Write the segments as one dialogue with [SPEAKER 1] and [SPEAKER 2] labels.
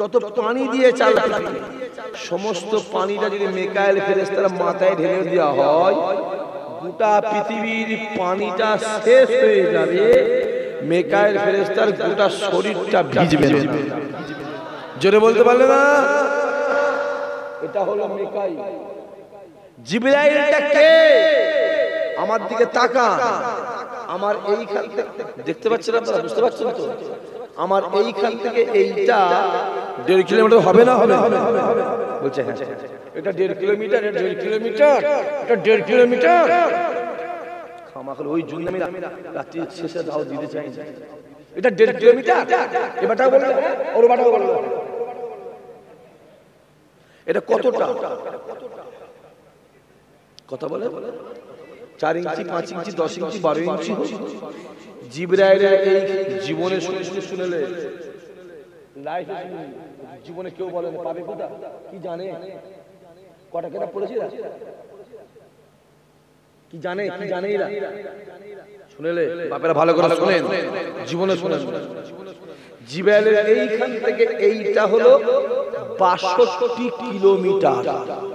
[SPEAKER 1] তত পানি দিয়ে চালাবে। সমস্ত পানিটা যদি মিকাইল ফেরেশতার মাথায় ঢেলে দেওয়া হয়, গোটা পৃথিবীর পানিটা শেষ হয়ে যাবে, মিকাইল ফেরেশতার গোটা শরীরটা ভিজবে না। জোরে বলতে পারলে না? এটা হলো মিকাইল। জিবরাইলটা কে? আমার দিকে তাকান। আমার এইখান থেকে দেখতে পাচ্ছেন আপনারা, বুঝতে পারছেন তো? আমার এইখান থেকে এইটা 1.5 কিলোমিটার হবে না? হবে বলছে হ্যাঁ, এটা 1.5 কিলোমিটার, এটা 1.5 কিলোমিটার, এটা 1.5 কিলোমিটার। খামাখা ওই জন্য আমি রাত্রি শেষে দাও দিতে চাই। এটা 1.5 কিলোমিটার। এবারটা বললো, ওর বাটাও বললো। এটা কতটা? কথা বলে 4 ইঞ্চি, 5 ইঞ্চি, 10 ইঞ্চি, 12 ইঞ্চি। জিবরাইলের এই জীবনে শুনেলে লাইফে জীবনে কেউ বলে না পাবে কোথা, কি জানে? কটা কেনা পড়েছি কি জানে? কি জানে এরা? শুনেলে বাপেরা ভালো করে শুনেন, জীবনে শুনেন। জিবরাইলের এইখান থেকে এইটা হলো 62 কিলোমিটার।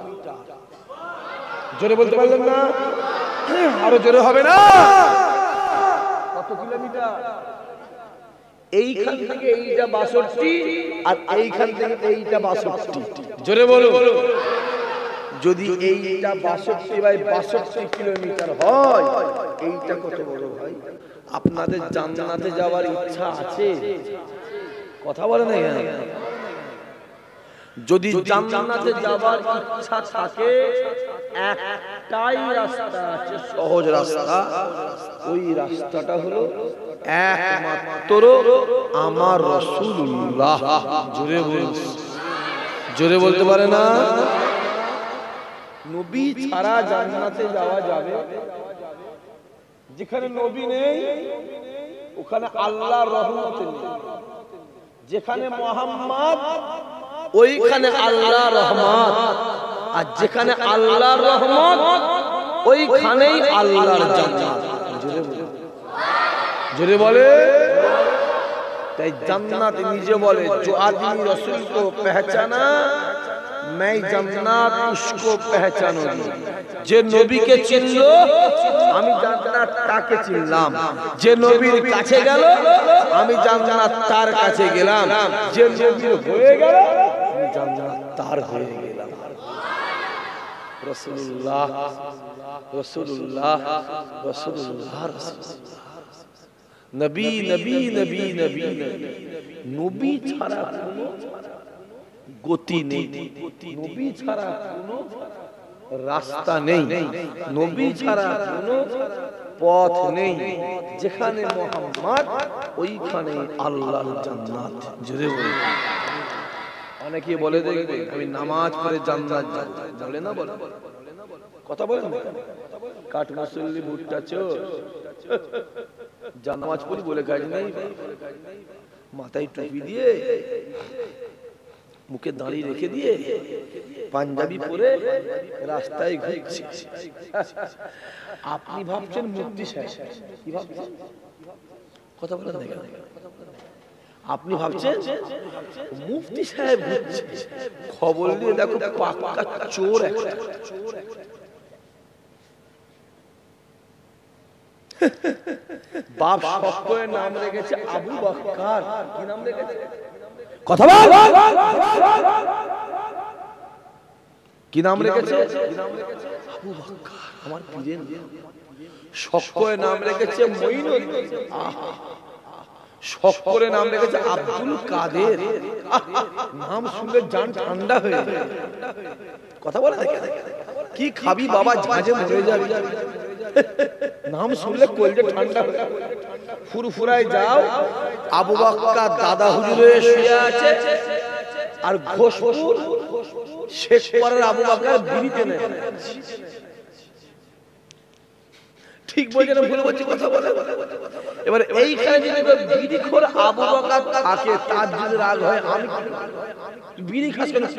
[SPEAKER 1] জোরে বলতে পারলেন না? আরো জোরে হবে না? কত কিলোমিটার? এইখান থেকে এইটা 62 আর এইখান থেকে এইটা 62। জোরে বলো। যদি এইটা 62/62 কিলোমিটার হয়, এইটা কত বড় ভাই? আপনাদের জান্নাতে যাওয়ার ইচ্ছা আছে? কথা বলে না কেন? যদি জান্নাতে যাওয়ার ইচ্ছা থাকে, একটাই রাস্তা আছে, সহজ রাস্তা। ওই রাস্তাটা হলো একমাত্র আমার রাসূলুল্লাহ। জোরে বলুন, জোরে বলতে পারে না? নবী ছাড়া জান্নাতে যাওয়া যাবে? যেখানে নবী নেই ওখানে আল্লাহর রহমত নেই। যেখানে মুহাম্মদ ওইখানে আল্লাহর রহমত, আর যেখানে আল্লাহর রহমত ওইখানেই আল্লাহর জান্নাত। জোরে বলে। তাই জান্নাত নিজে বলে, जो आदमी रसूल को पहचाना मैं जन्नत उसको पहचानूंगी। যে নবীকে চিনলো আমি জান্নাত তাকে চিনলাম। যে নবীর কাছে গেল আমি জান্নাত তার কাছে গেলাম। যে নবীর হয়ে গেল আমি জান্নাত তার হয়ে গেলাম। রাসূলুল্লাহ রাসূলুল্লাহ রাসূলুল্লাহ নবী নবী নবী নবী নবী ছাড়া কোনো গতি নেই, নবী ছাড়া কোনো রাস্তা নেই, নবী ছাড়া কোনো পথ নেই। যেখানে মুহাম্মদ ওইখানে আল্লাহর জান্নাত। জোরে বলে। অনেকে বলে দেখবে আমি নামাজ পড়ে জান্নাত যাব, বলে না? বলে কথা বলেন। কাঠ মুসল্লি ভুট্টা চোর, নামাজ পড়ি বলে কাজ নেই। মাথায় টুপি দিয়ে, মুখে দাঁড়ি রেখে দিয়ে, পাঞ্জাবি পরে রাস্তায় ঘুরছে। আপনি ভাবছেন মুফতি সাহেব। কি ভাবছেন? কথা বলেন না কেন? আপনি ভাবছেন মুফতি সাহেব ঘুরছে, খবর নিয়ে দেখো পাক্কা চোর একটা। বাপ শক্কর নাম রেখেছে আবু বকর। কি নাম রেখেছে? কথা বল। কি নাম রেখেছে? আবু বকর। আমার পীরের শক্কর নাম রেখেছে মঈনুদ্দিন। শক্করের নাম রেখেছে আব্দুল কাদের। নাম শুনলে জান ঠান্ডা হয়ে যায়। কথা বলে দেখে কি খাবি বাবা, ঝাঁঝে মরে যাবি। নাম শুনলে কলজে ঠান্ডা হয়ে যায়। ফুরফুরায় যাও, আবু বকর দাদা হুজুরে শুয়ে আছে, আর ঘোষপুর শেখ পাড়ার আবু বকর বিড়িতে নেয়। ঠিক বলছে না ভুল বলছি? কথা বলে। এবার এইখানে যদি বিড়িখোর আবু বকর থাকে, তার যদি রাগ হয়, আমি বিড়ি খাস কেন?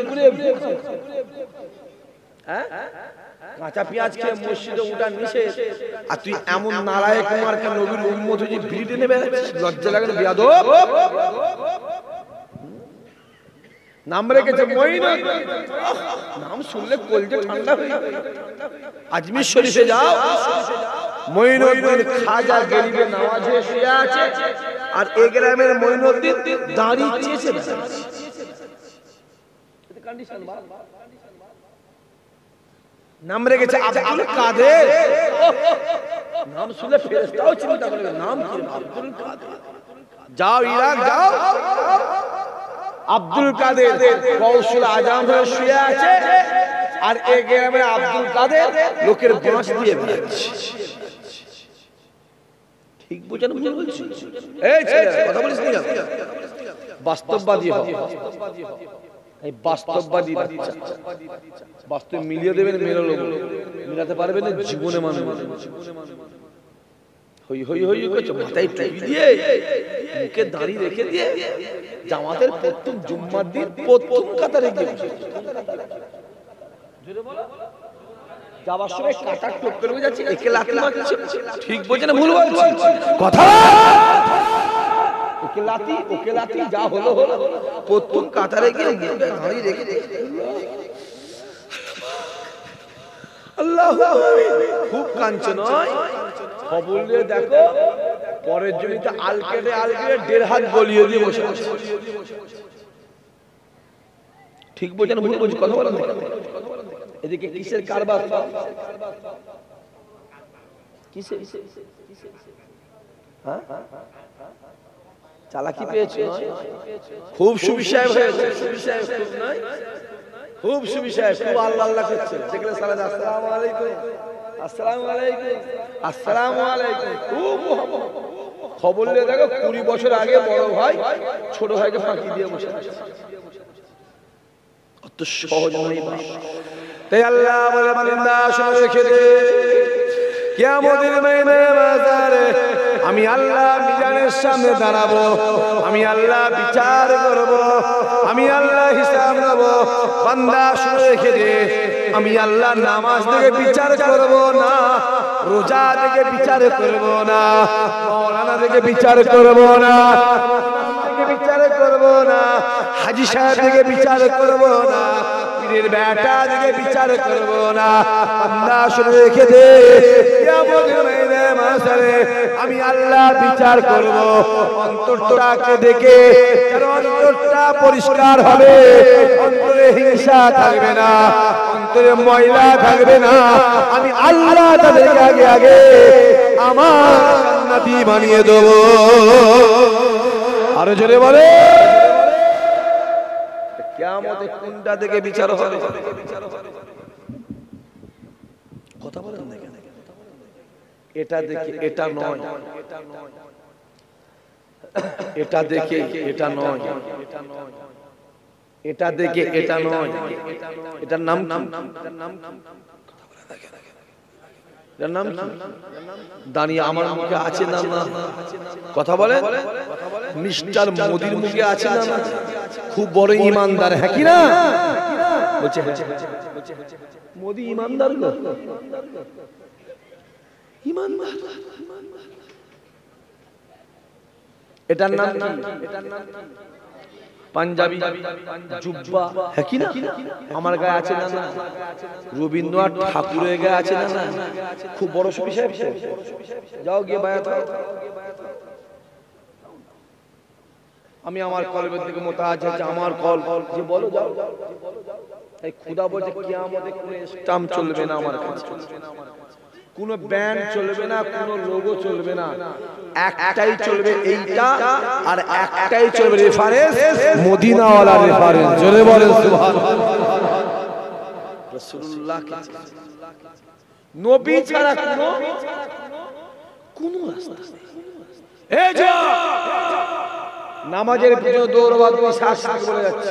[SPEAKER 1] হ্যাঁ, কাঁচা পেঁয়াজ খেয়ে মসজিদে উঠা নিষেধ, আর তুই এমন নালায়েক মার্কা নবীর উম্মত হয়ে বিড়িতে নেবে? লজ্জা লাগে না? বেয়াদব। নাম রেখেছে মঈনুদ্দিন। নাম শুনলে কলজে ঠান্ডা হয়ে যাবে। আজমির শরীফে যাও, মঈনুদ্দিন খাজা গরিবে নওয়াজে শুয়ে আছে, আর এ গ্রামের মঈনুদ্দিন দাঁড়িয়ে চেয়েছে। নাম রেখেছে আব্দুল কাদের। নাম শুনলে ফেরেশতাও চিন্তা করবে নাম কি আব্দুল কাদের। যাও ইরাক যাও, আব্দুল কাদের গৌসুল আজম হয়ে শুয়ে আছে, আর এই গ্রামে আব্দুল কাদের লোকের বাঁশ দিয়ে বেড়াচ্ছে। ঠিক বুঝেন? ভুল বলছি? এই ছেলে কথা বলিস না, বাস্তববাদী হও। এই বাস্তববাদী বাচ্চা বাস্তব মিলিয়ে দেবেন, মিলাতে পারবেন না জীবনে। মানুষ হই হই হই করছে, মাথায় টুপি দিয়ে মুখে দাড়ি রেখে দিয়ে জামাতের প্রথম জুম্মার দিন প্রথম কাতারে গিয়ে যাওয়ার সময় কাটার টোপ করে যাচ্ছে, একে লাথি মারছে। ঠিক বলছে না ভুল বলছি? কথা একে লাথি ওকে লাথি, যা হলো হলো। প্রথম কাতারে গিয়ে দাড়ি রেখে আল্লাহু খুব কাঁদছে নয়, খবর নিয়ে দেখো পরের জমিতে আল কেটে 1.5 হাত গলিয়ে দিয়ে বসে আছে। ঠিক বলছেন ভুল বলছি? কথা বলেন। এদিকে কিসের কারবার? কিসের? হ্যাঁ, চালাকি পেয়েছে, খুব সুবিষয় হয়েছে। সুবিষয় খুব নয়, খুব সুবিষয়, খুব আল্লাহ আল্লাহ করছে। দেখলে সালাম আসসালামু আলাইকুম, আসসালামু আলাইকুম, আসসালামু আলাইকুম, খুব মোহাম্মদ। খবর নিয়ে দেখো 20 বছর আগে বড় ভাই ছোট ভাইকে ফাঁকি দিয়ে বসে আছে। অত সহজ নয়। তাই আল্লাহ বলে বান্দা শুনে রেখে দে, কিয়ামতের ময়দানে আমি আল্লাহ মিজানের সামনে দাঁড়াবো, আমি আল্লাহ বিচার করব, আমি আল্লাহ হিসাব নেব। বান্দা শুনে রেখে দে, আমি আল্লাহ নামাজ থেকে বিচার করব না, রোজা থেকে বিচার করব না, মাওলানা থেকে বিচার করব না, বিচার করব না, হাজী সাহেব থেকে বিচার করব না, পীরের বেটা থেকে বিচার করব না। বান্দা শুনে রেখে দে, কিয়ামতের ময়দানে আমি আল্লাহ বিচার করব অন্তরটাকে দেখে, কারণ অন্তরটা পরিষ্কার হবে, অন্তরে হিংসা থাকবে না, অন্তরে ময়লা থাকবে না। আমি আল্লাহ তাদেরকে আগে আগে আমার জান্নাতি বানিয়ে দেব। আরো জোরে বলে, কিয়ামতে কোনটা থেকে বিচার হবে? কথা বলেন না কেন? এটা দেখে এটা নয়, এটা দেখে এটা নয়, এটা দেখে এটা নয়। এটার নাম দাঁড়িয়ে আমার মুখে আছে না? না কথা বলে, মিস্টার মোদির মুখে আছে না? খুব বড় ইমানদার, হ্যাঁ কি না? বলছে মোদি ইমানদার না? ইমানদার। এটার নাম পাঞ্জাবি জুব্বা, হ্যাঁ কি না? আমার গায়ে আছে না? না রবীন্দ্রনাথ ঠাকুরের গায়ে আছে না? না খুব বড় সুবিষয়। যাও গিয়ে বায়াত হও। আমি আমার কলবের দিকে মোতাজ আছে, আমার কল যে বলো যাও। এই খোদা বলছে কিয়ামতে কোনো স্টাম্প চলবে না আমার কাছে, কোনো ব্যান্ড চলবে না, কোনো লোগো চলবে না, একটাই চলবে এইটা, আর একটাই চলবে রেফারেন্স, মদিনাওয়ালা রেফারেন্স। জোরে বলেন সুবহানাল্লাহ। রাসূলুল্লাহ নবী ছাড়া কোনো রাস্তা নেই। এই যে নামাজের পিছনে দৌড়াবার শাস্তি বলে যাচ্ছে,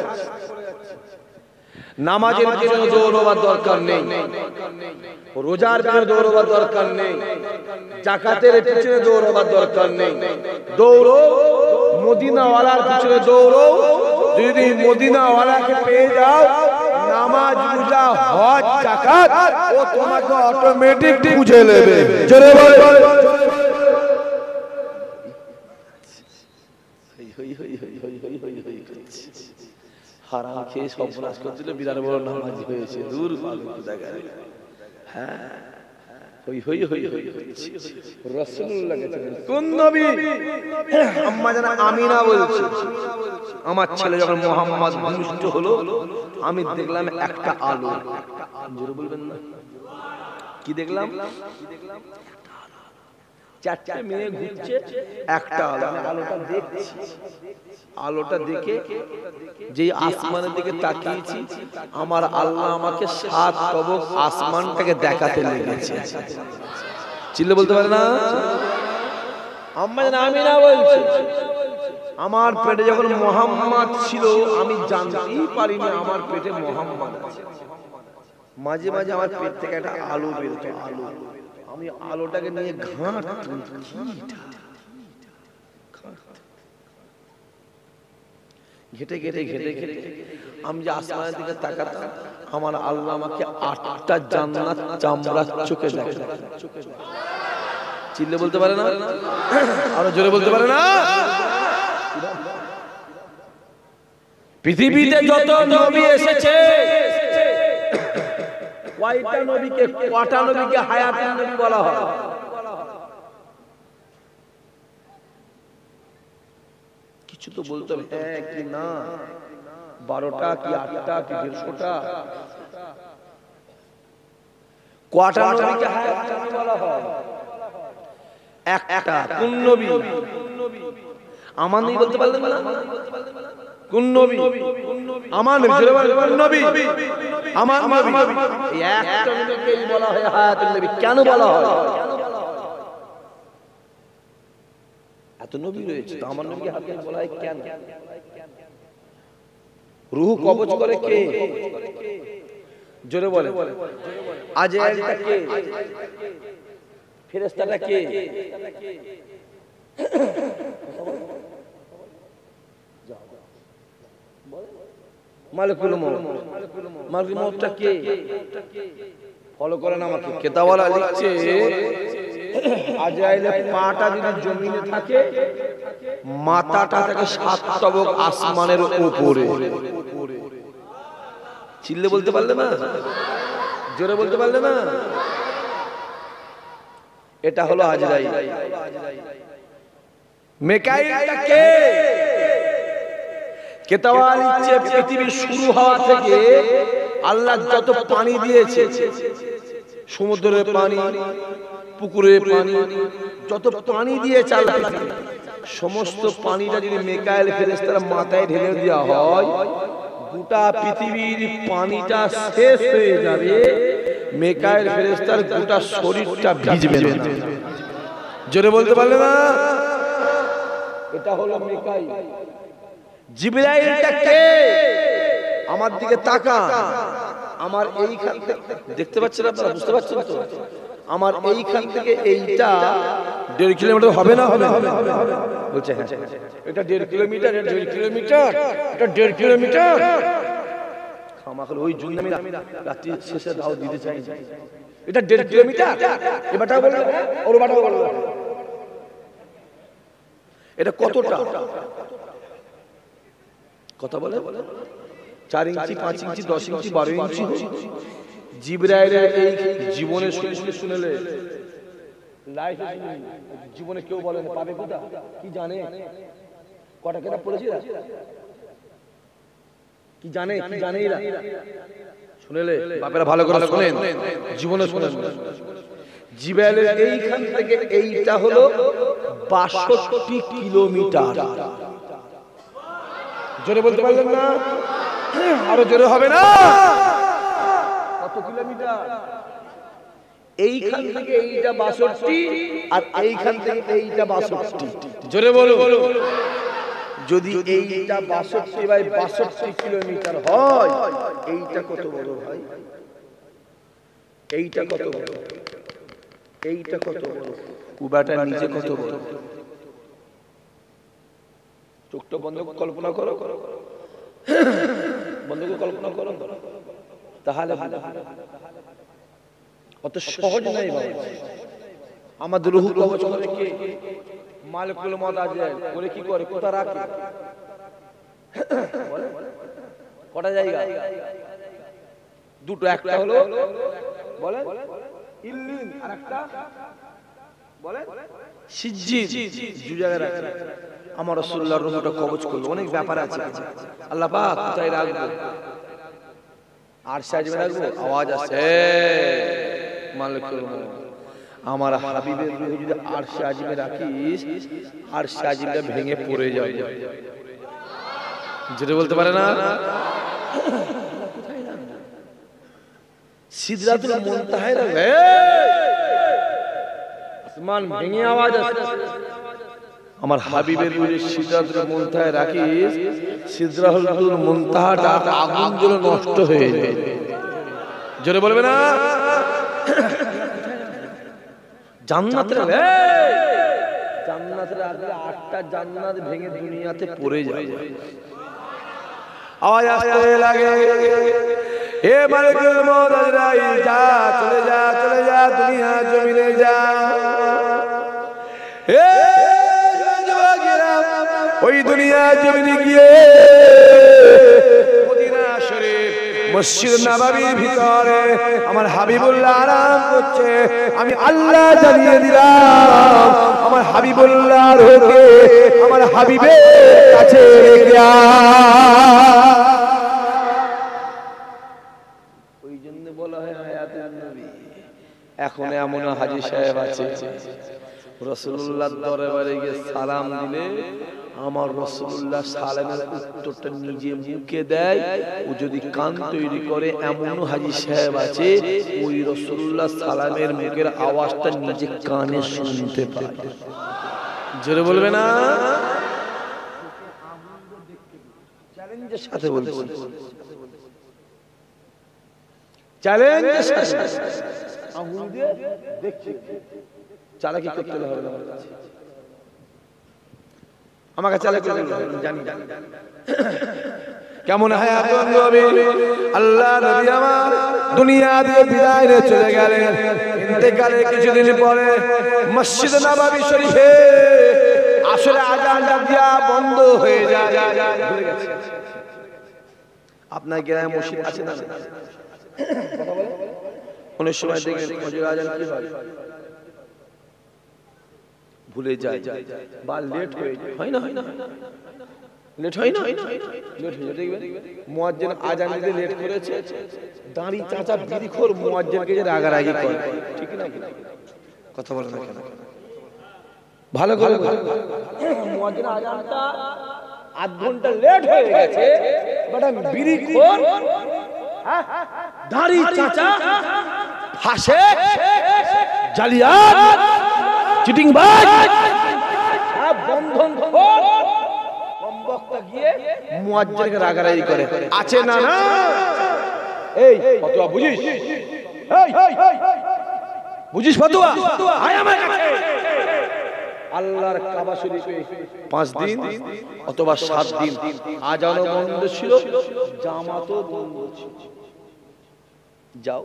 [SPEAKER 1] নামাজের পিছনে দৌড়াবার দরকার নেই, রোজার পিছনে দৌড়াবার দরকার নেই, যাকাতের পিছনে দৌড়াবার দরকার নেই। দৌড়ো মদিনাওয়ালার পিছনে দৌড়ো। যদি মদিনাওয়ালাকে পেয়ে যাও, নামাজ, রোজা, হজ, যাকাত ও তোমাকে অটোমেটিক বুঝে নেবে। জোরে বলে হারাম খেয়ে সর্বনাশ করে দিল, বিরাট বড় নামাজি হয়েছে। দূর পাগল জায়গায়। হ্যাঁ, হই হই হই হই হচ্ছে। রাসূলুল্লাহ গেছেন কোন নবী? আম্মা জান আমিনা বলছে, আমার ছেলে যখন মুহাম্মদ ভূমিষ্ঠ হলো, আমি দেখলাম একটা আলো। জোরে বলবেন না, কি দেখলাম? চারটে মেয়ে ঘুরছে, একটা আলো। আমি আলোটা দেখছি, আলোটা দেখে যেই আসমানের দিকে তাকিয়েছি, আমার আল্লাহ আমাকে 7 তবক আসমানটাকে দেখাতে লেগেছে। চিল্লে বলতে পারে না? আম্মা জান আমিনা বলছে, আমার পেটে যখন মুহাম্মদ ছিল, আমি জানতেই পারিনি আমার পেটে মুহাম্মদ আছে। মাঝে মাঝে আমার পেট থেকে একটা আলো বেরোতো, আলো। আমি আলোটাকে নিয়ে ঘাঁটতাম, ঘেটে ঘেটে ঘেটে ঘেটে আমি যে আসমানের দিকে তাকাতাম, আমার আল্লাহ আমাকে 8টা জান্নাত চামড়ার চোখে দেখে। চিল্লে বলতে পারে না? আরো জোরে বলতে পারে না? পৃথিবীতে যত নবী এসেছে, কয়টা নবীকে হায়াতুন নবী বলা হয়? কিছু তো বলতে হবে, হ্যাঁ কি না? 12টা কি 8টা কি 150টা? কয়টা নবীকে হায়াতুন নবী বলা হয়? একটা। কোন নবী? আমার নবী বলতে পারলেন না? কোন নবী? আমার নবী। জোরে বলেন, কোন নবী? আমার নবী। এই একটা নবীকেই বলা হয় হায়াতুন নবী। কেন বলা হয়? এত নবী রয়েছে, তো আমার নবীকে হায়াতুন বলা হয় কেন? রূহ কবজ করে কে? জোরে বলেন। আজরাইলটা কে? ফেরেশতাটা কে? মালিকুল মউত। মালিকুল মউতটা কে? ফলো করেন আমাকে। কেতাওয়ালা লিখছে, আজরাইলের পাটা যদি জমিনে থাকে, মাথাটা থাকে 7 তবক আসমানের উপরে। চিল্লে বলতে পারলে না? জোরে বলতে পারলে না? এটা হলো আজরাইল। মিকাইলটা কে? কেতাওয়ালা লিখছে, পৃথিবী শুরু হওয়া থেকে আল্লাহ যত পানি দিয়েছে, সমুদ্রের পানি, পুকুরের পানি, যত পানি দিয়েছে আল্লাহ, সমস্ত পানিটা যদি মিকাইল ফেরেশতার মাথায় ঢেলে দেওয়া হয়, গোটা পৃথিবীর পানিটা শেষ হয়ে যাবে, মিকাইল ফেরেশতার গোটা শরীরটা ভিজবে না। জোরে বলতে পারলে না? এটা হলো মিকাইল। জিবরাইলটা কে? আমার দিকে তাকা, আমার এইখান থেকে, দেখতে পাচ্ছেন আপনারা? বুঝতে পারছেন তো? আমার এইখান থেকে এইটা 1.5 কিলোমিটার হবে না? হবে। বলছে হ্যাঁ, এটা 1.5 কিলোমিটার, এটা 1.5 কিলোমিটার, এটা 1.5 কিলোমিটার। খামাখল ওই জন্য আমি রাত্রি শেষে দাও দিতে চাই, এটা 1.5 কিলোমিটার। এবারটা বললো, ওর বাটাও বললো, এটা কতটা? কথা বলে 4 ইঞ্চি, 5 ইঞ্চি, 10 ইঞ্চি, 12 ইঞ্চি। জিবরাইলের এই জীবনে শুনেলে, লাইফ জীবনে কেউ বলে না পাবে কোথা, কি জানে? কটা কেটা পড়েছি কি জানে? কি জানে এরা? শুনেলে বাপেরা ভালো করে শুনেন, জীবনে শুনেন। জিবরাইলের এইখান থেকে এইটা হলো 62 কিলোমিটার। জোরে বলতে পারলেন না? আরো জোরে হবে না? কত কিলোমিটার? এইখান থেকে এইটা 62, আর এইখান থেকে এইটা 62। জোরে বলো। যদি এইটা 62/62 কিলোমিটার হয়, এইটা কত বড় ভাই? এইটা কত বড়? এইটা কত বড়? কুবাটা নিচে কত বড়? চোখটা বন্ধ করে কল্পনা করো, বন্ধ করে কল্পনা করো, তাহলে অত সহজ নাই বাবা। আমাদের রূহ কবজ করে কে? মালিকুল মউত আজরাইল। বলে কি করে? কোথা রাখে? কটা জায়গা? দুটো, একটা হলো বলেন ইল্লিন, আর একটা বলেন সিজ্জিদ। দু জায়গায় রাখা আমার রাসূলুল্লাহর রূহটা কবজ করলো। অনেক ব্যাপার আছে। আল্লাহ পাক কোথায় রাখবো? আরশে আজিমে রাখবো? আওয়াজ আছে মালিকুল মুলক। আমার হাবিবের রূহ যদি আরশে আজিমে রাখিস, আরশে আজিমটা ভেঙে পড়ে যাবে। যেটা বলতে পারে না সিদরাতুল মুনতাহায় রাখবে। আসমান ভেঙে আওয়াজ আসছে। আমার হাবিবের রূহ সিদরাতুল মুনতাহায় রাখিস, সিদরাতুল মুনতাহাটা আগুন জ্বলে নষ্ট হয়ে যাবে। জোরে বলবে না? জান্নাতের জান্নাতের আগে 8টা জান্নাত ভেঙে দুনিয়াতে পড়ে যাবে। আওয়াজ আসতে লাগে, এ মালিকুল মউত আজরাইল, যা চলে যা, চলে যা, দুনিয়া জমিনে যা। এ যুবকেরা, ওই দুনিয়া জমিনে গিয়ে মদিনা শরীফ মসজিদ নববীর ভিতরে আমার হাবিবুল্লাহ আরাম করছে। আমি আল্লাহ জানিয়ে দিলাম, আমার হাবিবুল্লাহর রূহকে আমার হাবিবের কাছে রেখে আ। ওই জন্য বলা হয় হায়াতুন নবী। এখন এমন হাজী সাহেব আছে রাসূলুল্লাহর দরবারে গিয়ে সালাম দিলে আমার রাসূলুল্লাহ সালামের উত্তরটা নিজে মুখে দেয়। ও যদি কান তৈরি করে এমন হাজী সাহেব আছে ওই রাসূলুল্লাহ সালামের মুখের আওয়াজটা নিজে কানে শুনতে পায়। জোরে বলবে না? চ্যালেঞ্জের সাথে বলছি, চ্যালেঞ্জের সাথে আঙ্গুল দিয়ে দেখছি। চালাকি করতে হবে না আমাকে, চালাকি জানি কেমন হায়াতুন নবী। আল্লাহ নবী আমার দুনিয়া দিয়ে বিদায় নিয়ে চলে গেলেন। ইন্তেকালের কিছুদিন পরে মসজিদ নববী শরীফে আসলে আযানটা দিয়া বন্ধ হয়ে যায়। ভুলে গেছে। আপনার গ্রামে মসজিদ আছে না? কথা বলেন। অনেক সময় দেখবেন ফজর আযান কি হয়, ভুলে যায় বা লেট হয়ে যায়। হয় না? লেট হয় না? লেট হয়ে যায়। দেখবেন মুয়াজ্জিন আযান দিতে লেট করেছে, দাঁড়ি চাচা বিড়িখোর মুয়াজ্জিনকে যে রাগারাগি করে। ঠিক না? কথা বলেন না কেন? ভালো করে মুয়াজ্জিন আযানটা আধ ঘন্টা লেট হয়ে গেছে, বাট বিড়িখোর দাঁড়ি চাচা ফাঁসে জালিয়াত চিটিংবাজ বন্ধন বক্তা গিয়ে মুয়াজ্জিনকে রাগারাগি করে। আছে না? না এই ফতোয়া বুঝিস? এই বুঝিস ফতোয়া? আয় আমার কাছে। আল্লাহর কাবা শরীফে 5 দিন অথবা 7 দিন আযানও বন্ধ ছিল, জামাতও বন্ধ ছিল। যাও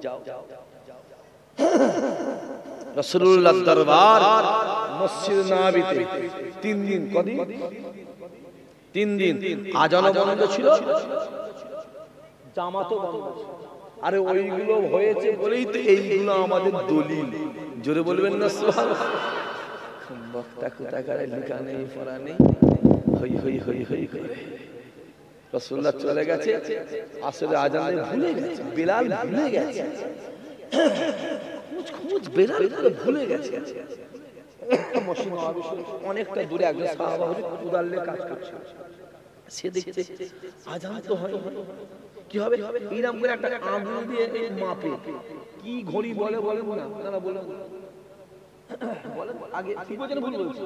[SPEAKER 1] রাসূলুল্লাহর দরবার মসজিদ নববীতে 3 দিন। কদিন? 3 দিন আযানও বন্ধ ছিল, জামাতও বন্ধ ছিল। আরে ওইগুলো হয়েছে বলেই তো এইগুলো আমাদের দলিল। জোরে বলবেন না সুবহানাল্লাহ? বক্তা কোথাকারে লেখা নেই, পড়া নেই, হই হই হই হই করে রাসূলুল্লাহ চলে গেছে। আসলে আযানে ভুলে গেছে, বেলাল ভুলে গেছে, খুঁজ বেলাল ভুলে গেছে। মসজিদ নববী অনেকটা দূরে একজন সাহাবা হুজুর কুদালে কাজ করছে। সে দেখছে আযান তো হয়, কি হবে? এইরকম করে একটা আঙুল দিয়ে মাপে। কি ঘড়ি বলে বলেন না? না বলেন বলেন আগে কি বলেন? ভুল বলছি।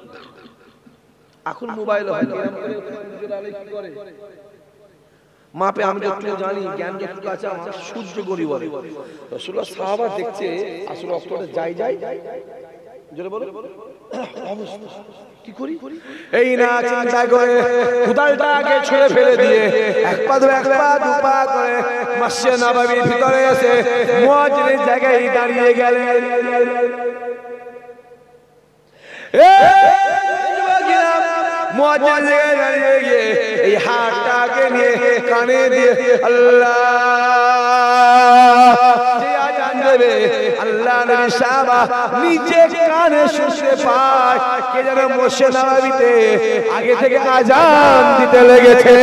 [SPEAKER 1] এখন মোবাইল হয় এরকম করে কুদালে কি করে মাপে। আমি যতটুকু জানি, জ্ঞান যতটুকু আছে আমার, সূর্য ঘড়ি বলে। রাসূলুল্লাহ সাহাবা দেখছে আসলে অক্টোবরে যাই জোরে বলো অবস্থা কি করি। এই না চিন্তা করে কুদালটাকে ছুঁড়ে ফেলে দিয়ে এক পা দু পা করে মসজিদ নববীর ভিতরে এসে মুয়াজ্জিনের জায়গায় দাঁড়িয়ে গেলেন। মুয়াজ্জিন জায়গায় দাঁড়িয়ে গিয়ে এই হাতটাকে নিয়ে কানে দিয়ে আল্লাহ যে আজান দেবে আল্লাহ নবী সাহাবা নিচে কানে শুনতে পায় কে যেন মসজিদে নববীতে আগে থেকে আজান দিতে লেগেছে।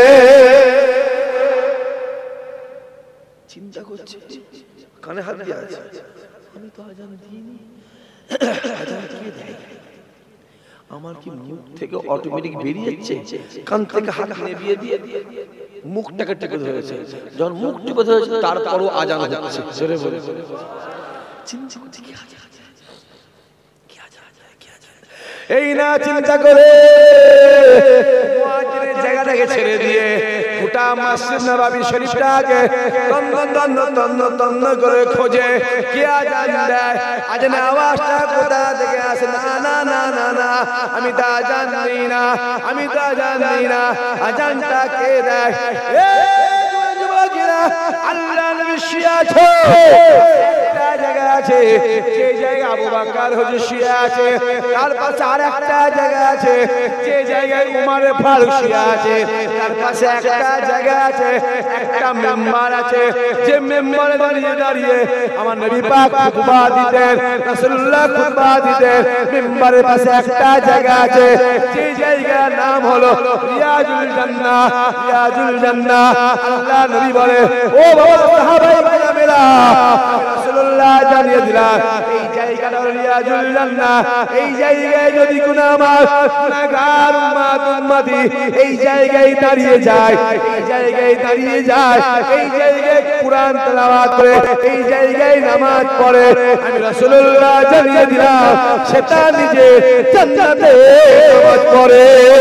[SPEAKER 1] চিন্তা করছে কানে হাত দিয়ে আছে, আমি তো আজান দিইনি, আজান কে দেয়? আমার কি মুখ থেকে অটোমেটিক বেরিয়ে যাচ্ছে? কান থেকে হাত নেভিয়ে দিয়ে মুখটাকে টেকে ধরেছে, যখন মুখ টেকে ধরেছে তারপরও আজান হচ্ছে। জোরে বলে চিন্তা করছে কি আজান, কি আজান, কি আজান। এই না চিন্তা করে মুয়াজ্জিনের জায়গাটাকে ছেড়ে দিয়ে গোটা মসজিদ নববী শরীফটাকে তন্ন করে খোঁজে কে আজান দেয়, আজানের আওয়াজটা কোথা থেকে আসে। না না না না না, আমি তো আজান দিই না, আমি তো আজান দিই না, আজানটা কে দেয়? যুবকেরা আল্লাহ নবী শুয়ে আছে, একটা জায়গা আছে যে জায়গায় আবু বকর হুজুর শুয়ে আছে, তার পাশে আরেকটা জায়গা আছে যে জায়গায় উমর ফারুক শুয়ে আছে, তার পাশে একটা জায়গা আছে, একটা মেম্বার আছে যে মেম্বারে দাঁড়িয়ে দাঁড়িয়ে আমার নবী পাক খুতবা দিতেন, রাসূলুল্লাহ খুতবা দিতেন। মেম্বারের পাশে একটা জায়গা আছে যে জায়গার নাম হলো রিয়াজুল জান্নাহ, রিয়াজুল জান্নাহ। আল্লাহ নবী বলে ও বাবা সাহাবায়ে কেরামেরা, রাসূলুল্লাহ জানিয়ে দিলেন এই জায়গাটা হলো রিয়াজুল জান্নাহ। এই জায়গায় যদি কোন আমার গুনাহগার উম্মতি এই জায়গায় দাঁড়িয়ে যায়, এই জায়গায় দাঁড়িয়ে যায়, এই জায়গায় কুরআন তেলাওয়াত করে, এই জায়গায় নামাজ পড়ে, আমি রাসূলুল্লাহ জানিয়ে দিলাম সেটা নিজে জান্নাতে নামাজ পড়ে।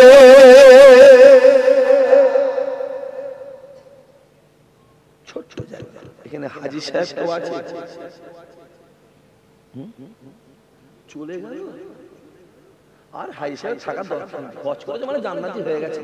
[SPEAKER 1] ছোট জায়গা, এখানে হাজী সাহেব তো আছে, চলে গেল আর হাজী সাহেব থাকা দরকার, হজ করেছে মানে জান্নাতি হয়ে গেছে।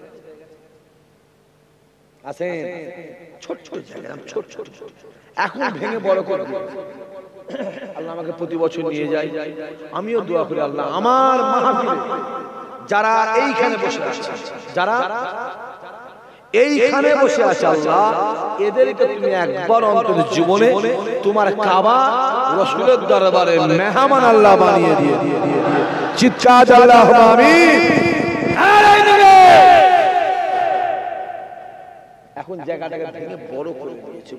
[SPEAKER 1] আসেন ছোট ছোট জায়গা, ছোট ছোট, এখন ভেঙে বড় করে আল্লাহ আমাকে প্রতি বছর নিয়ে যায়। আমিও দোয়া করি আল্লাহ আমার মাহফিলে যারা এইখানে বসে আছে, যারা এইখানে বসে আছে, আল্লাহ এদেরকে তুমি একবার অন্তত জীবনে তোমার কাবা রাসূলের দরবারে মেহমান আল্লাহ বানিয়ে দিয়ে চিৎকার আল্লাহুম্মা আমিন। এখন জায়গাটাকে ভেঙে বড় করে দিয়েছে,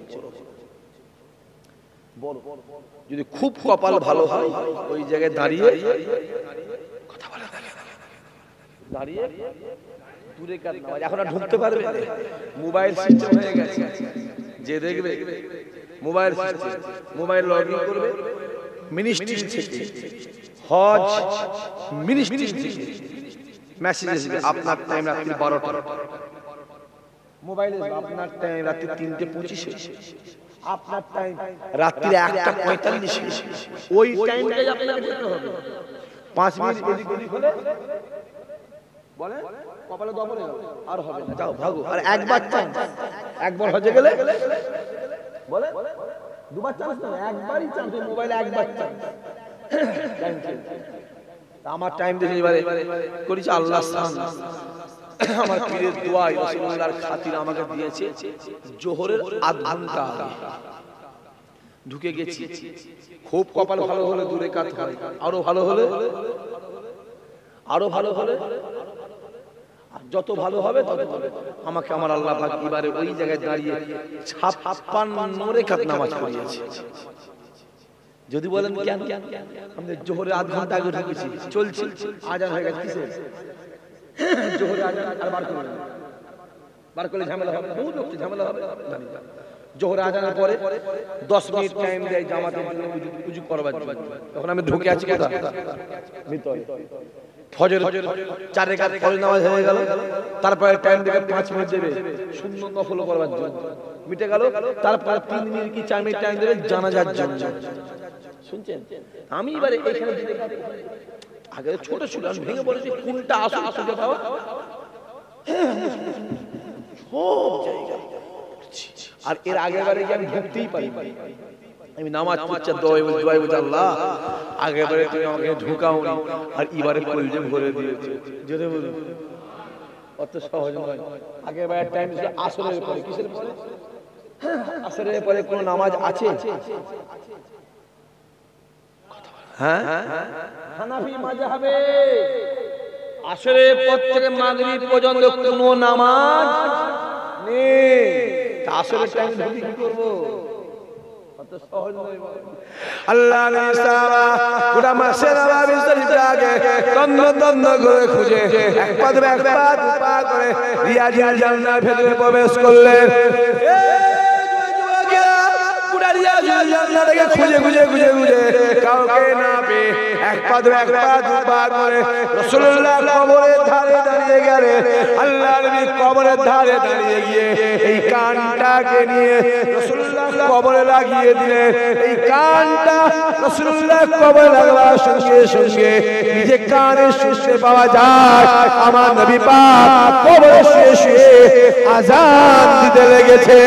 [SPEAKER 1] বড়। যদি খুব কপাল ভালো হয় ওই জায়গায় দাঁড়িয়ে কথা বলা, দাঁড়িয়ে দূরে কাজ নামাজ। এখন আর ঢুকতে পারবে না, মোবাইল সিস্টেম হয়ে গেছে, যে দেখবে মোবাইল সিস্টেম, মোবাইল লগইন করবে মিনিস্ট্রি থেকে, হজ মিনিস্ট্রি থেকে মেসেজ আসবে আপনার টাইম রাত্রি 12টা, মোবাইলে আপনার টাইম রাত্রি 3:25, আপনার টাইম রাত্রি 1:45, ওই টাইমটাই আপনাকে যেতে হবে। 5 মিনিট এদিক ওদিক হলে বলে কপালে দবরে আর হবে না, যাও ভাগো। আর একবার চান্স, একবার হজে গেলে বলে দুবার চান্স না, একবারই চান্স, মোবাইলে একবার চান্স। আমার টাইম দেখে এবারে করেছি আল্লাহ আমার পীরের দোয়া রাসূলুল্লাহর খাতির আমাকে দিয়েছে, জোহরের আধ ঘন্টা আগে ঢুকে গেছি। খুব কপাল ভালো হলে দূরে কাজ হয়, আরো ভালো হলে, আরো ভালো হলে, যত ভালো হবে তত আমাকে আমার আল্লাহ পাক এবারে ওই জায়গায় দাঁড়িয়ে 56 রাকাত নামাজ পড়িয়েছে। যদি বলেন কেন, আমাদের জোহরে আধ ঘন্টা আগে ঢুকেছি, চলছে আজান হয়ে গেছে, কিসে জোহরে আজান আর বার করলে ঝামেলা হবে, বহু লোক ঝামেলা হবে। জোহরে আজানের পরে 10 মিনিট টাইম দেয় জামাতের জন্য উযু করবার জন্য, তখন আমি ঢুকে আছি কোথা ভিতরে। ফজর 4 রাকাত ফজর নামাজ হয়ে গেল, তারপরে টাইম দেবে 5 মিনিট দেবে সুন্নত নফল করবার জন্য, মিটে গেল। তারপরে 3 মিনিট কি 4 মিনিট টাইম দেবে জানাজার জন্য। শুনছেন, আমি এবারে এখানে আগে ছোট ছিল, আমি ভেঙে বলেছি কোনটা আসল সুযোগ পাওয়া সব জায়গায়। আর এর আগের বারে আমি ঢুকতেই পারি, আমি নামাজ পড়ছি দোয়া বলছি আল্লাহ আগেবারে তুমি আমাকে ঢুকাওনি আর এবারে কলজে ভরে দিয়েছে জোরে বলুন অত সহজ নয় আগেবারে টাইম ছিল আসরের পরে কিসের পরে আসরের পরে কোন নামাজ আছে হ্যাঁ হানাফি মাযহাবে আসরের পর থেকে মাগরিব পর্যন্ত কোনো নামাজ নেই আসরের টাইম ঢুকি কি করব অত সহজ নয় আল্লাহ নিসাবা পুরা মাসে নবী শরীফটাকে তন্ন করে খুঁজে এক পা দুপা করে রিয়াজুল জান্নাতের ভেতরে প্রবেশ করলেন খুঁজে কাউকে না পেয়ে এক পা দুপা করে রাসূলুল্লাহ কবরের ধারে দাঁড়িয়ে গেলেন আল্লাহ নবী কবরের ধারে দাঁড়িয়ে গিয়ে এই কানটাকে নিয়ে রাসূলুল্লাহ কবরে লাগিয়ে দিলেন এই কানটা রাসূলুল্লাহ কবরে লাগাবার সঙ্গে সঙ্গে নিজে কানে শুনতে পাওয়া যায় আমার নবী পাক কবরে শুয়ে শুয়ে আযান দিতে লেগেছে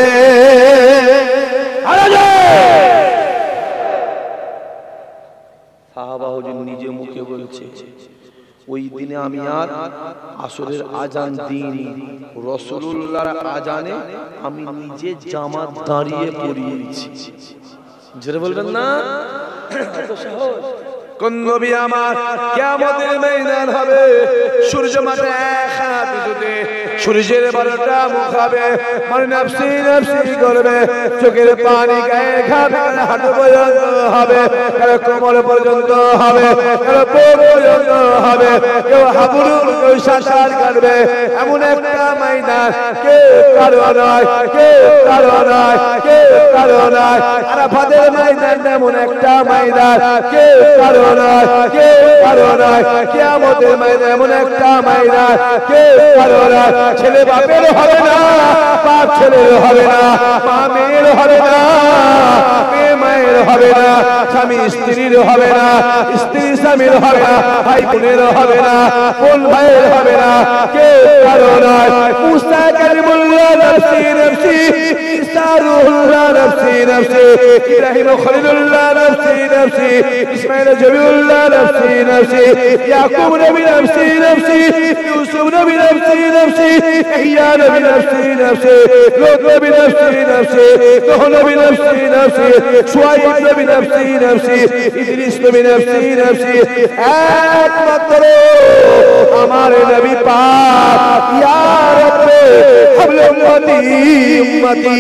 [SPEAKER 1] সাহাবা হুজুর নিজে মুখে বলছে ওই দিনে আমি আর আসরের আজান দিইনি রাসূলুল্লাহর আজানে আমি নিজে জামাত দাঁড়িয়ে পড়িয়েছি জোরে বলবেন না এত সহজ কোন নবী আমার কিয়ামতের ময়দান হবে সূর্য মাথা এক হাত উঁচুতে সূর্যের 12টা মুখ হবে মানে নফসি নফসি করবে চোখের পানি গায়ে ঘামে হাঁটু পর্যন্ত হবে কারো কোমর পর্যন্ত হবে কারো বুক পর্যন্ত হবে কেউ হাবুডু কেউ শ্বাস কাটবে এমন একটা ময়দান কেউ কারো নয় কেউ কারো নয় কেউ কারো নয় আরাফাতের ময়দান এমন একটা ময়দান কেউ কারো নয় কেউ কারো নয় কিয়ামতের ময়দান এমন একটা ময়দান কেউ কারো নয় ছেলে বাপের হবে না বাপ ছেলের হবে না মা মেয়ের হবে না মেয়ে মায়ের হবে না স্বামী স্ত্রীর হবে না স্ত্রী স্বামীর হবে না ভাই বোনের হবে না বোন ভাইয়ের হবে না কেউ কারো নয় মুসা কালিমুল্লাহ নফসি নফসি ঈসা রূহুল্লাহ নফসি নফসি ইব্রাহিম খলিলুল্লাহ নফসি নফসি ইসমাঈল জবিউল্লাহ নফসি নফসি ইয়াকুব নবী নফসি নফসি ইউসুফ নবী নফসি নফসি ইহইয়া নবী নফসি নফসি লূত নবী নফসি নফসি নূহ নবী নফসি নফসি শুআয়ব নবী নফসি নফসি ইদ্রিস নবী নফসি নফসি একমাত্র আমার নবী পাক ইয়া রাব্বি হাবল উম্মতি উম্মতি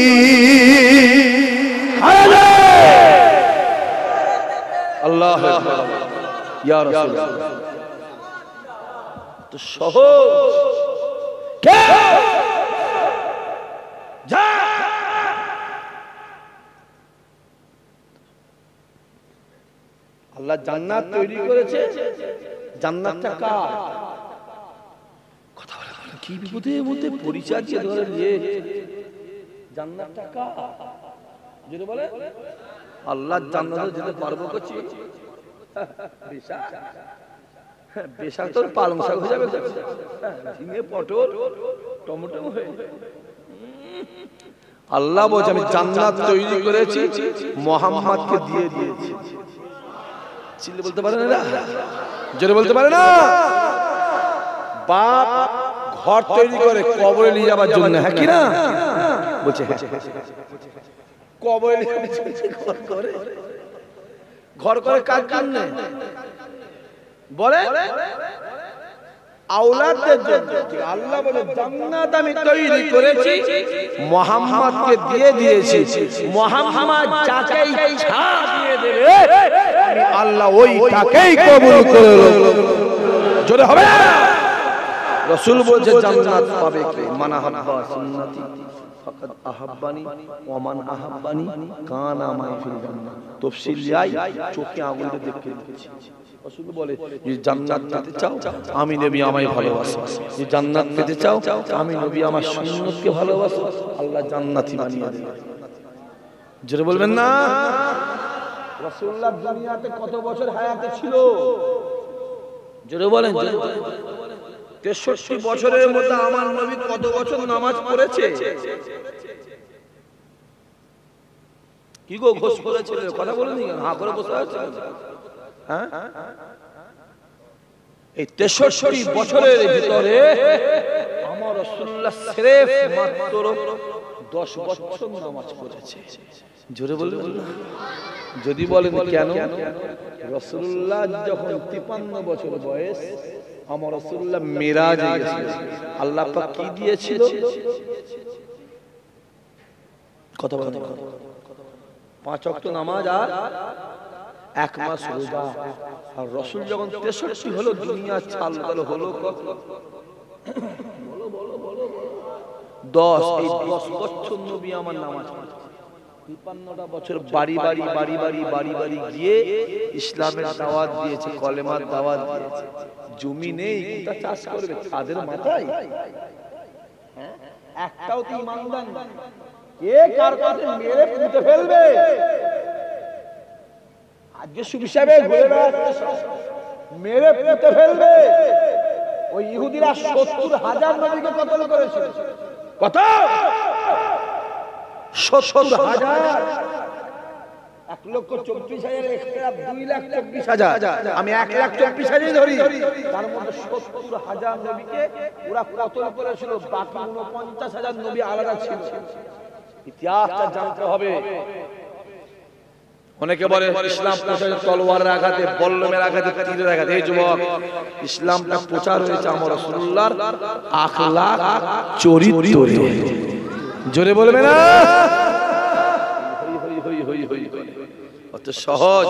[SPEAKER 1] আল্লাহু আকবার ইয়া রাসূলুল্লাহ তো সহজ কে যা আল্লাহ জান্নাত তৈরি করেছে জান্নাতটা কার কথা বলে কি বিপদের মধ্যে পরিচয় দিয়ে ধরে যে জান্নাতটা কার যদি বলে আল্লাহ জান্নাতে যেতে পারবো করছি বেশা তোর পালং শাক হয়ে যাবে ঝিঙে পটল টমেটো হয়ে আল্লাহ বলছে আমি জান্নাত তৈরি করেছি মুহাম্মদকে দিয়ে দিয়েছি চিল্লে বলতে পারে না জোরে বলতে পারে না বাপ ঘর তৈরি করে কবরে নিয়ে যাবার জন্য হ্যাঁ কি না বলছে কবরে ঘর করে কার জন্য বলে আওলাদের জন্য আল্লাহ বলে জান্নাত আমি তৈরি করেছি মুহাম্মদকে দিয়ে দিয়েছি মুহাম্মদ যাকে ইচ্ছা দিয়ে দেবে আমি আল্লাহ ওইটাকেই কবুল করে নেব জোরে হবে রাসূল বলেছে জান্নাত পাবে কে মান আহাব্বা সুন্নতি ফাকাদ আহাব্বানি ওয়া মান আহাব্বানি কানা মাই ফিল জান্নাহ তাফসীর যাই চোখে আগুনে দেখতে দিচ্ছি রাসূল বলে যে জান্নাত পেতে চাও আমি নবী আমায় ভালোবাসো যে জান্নাত পেতে চাও আমি নবী আমার সুন্নতকে ভালোবাসো আল্লাহ জান্নাতি বানিয়ে দেবে জোরে বলবেন না রাসূলুল্লাহ দুনিয়াতে কত বছর হায়াতে ছিল জোরে বলেন 63 বছরের মধ্যে আমার নবী কত বছর নামাজ পড়েছে কি গো ঘোষ করেছিল কথা বলেনি কেন হা করে বসে আছে হ্যাঁ এই 63 বছরের ভিতরে আমার রাসূলুল্লাহ সিরেফ মাত্র 10 বছর নামাজ পড়েছে জোরে বলবেন না যদি বলেন কেন রাসূলুল্লাহ যখন 53 বছর বয়স আমার রাসূলুল্লাহ মিরাজে গেছিলেন আল্লাহ পাক কি দিয়েছিল কথা বলেন 5 ওয়াক্ত নামাজ আর 1 মাস রোজা আর রাসূল যখন 63 হলো দুনিয়া ছাড়লো হলো কত বলো বলো বলো 10 এই 10 বছর নবী আমার নামাজ পড়েছে 53টা বছর বাড়ি বাড়ি বাড়ি বাড়ি বাড়ি বাড়ি গিয়ে ইসলামের দাওয়াত দিয়েছে কলেমার দাওয়াত দিয়েছে জমি নেই কোথা চাষ করবে তাদের মাথায় হ্যাঁ একটাও তো ইমানদার না কে কার কাছে মেরে পুঁতে ফেলবে আজকে সুবিশাবে ঘুরে বেড়াচ্ছে মেরে পুঁতে ফেলবে ওই ইহুদিরা 70,000 নবীকে কতল করেছিল কত 70,000 1,24,000 ইখতিলাফ 2,24,000 আমি 1,24,000 ধরি তার মধ্যে 70,000 নবীকে ওরা কতল করেছিল বাকি 49,000 নবী আলাদা ছিল ইতিহাসটা জানতে হবে অনেকে বলে ইসলাম প্রচার তলোয়ারের আঘাতে বল্লমের আঘাতে তীরের আঘাতে এই যুবক ইসলামটা প্রচার হয়েছে আমার রাসূলুল্লাহর আখলাক চরিত্রে জোরে বলবে না অত সহজ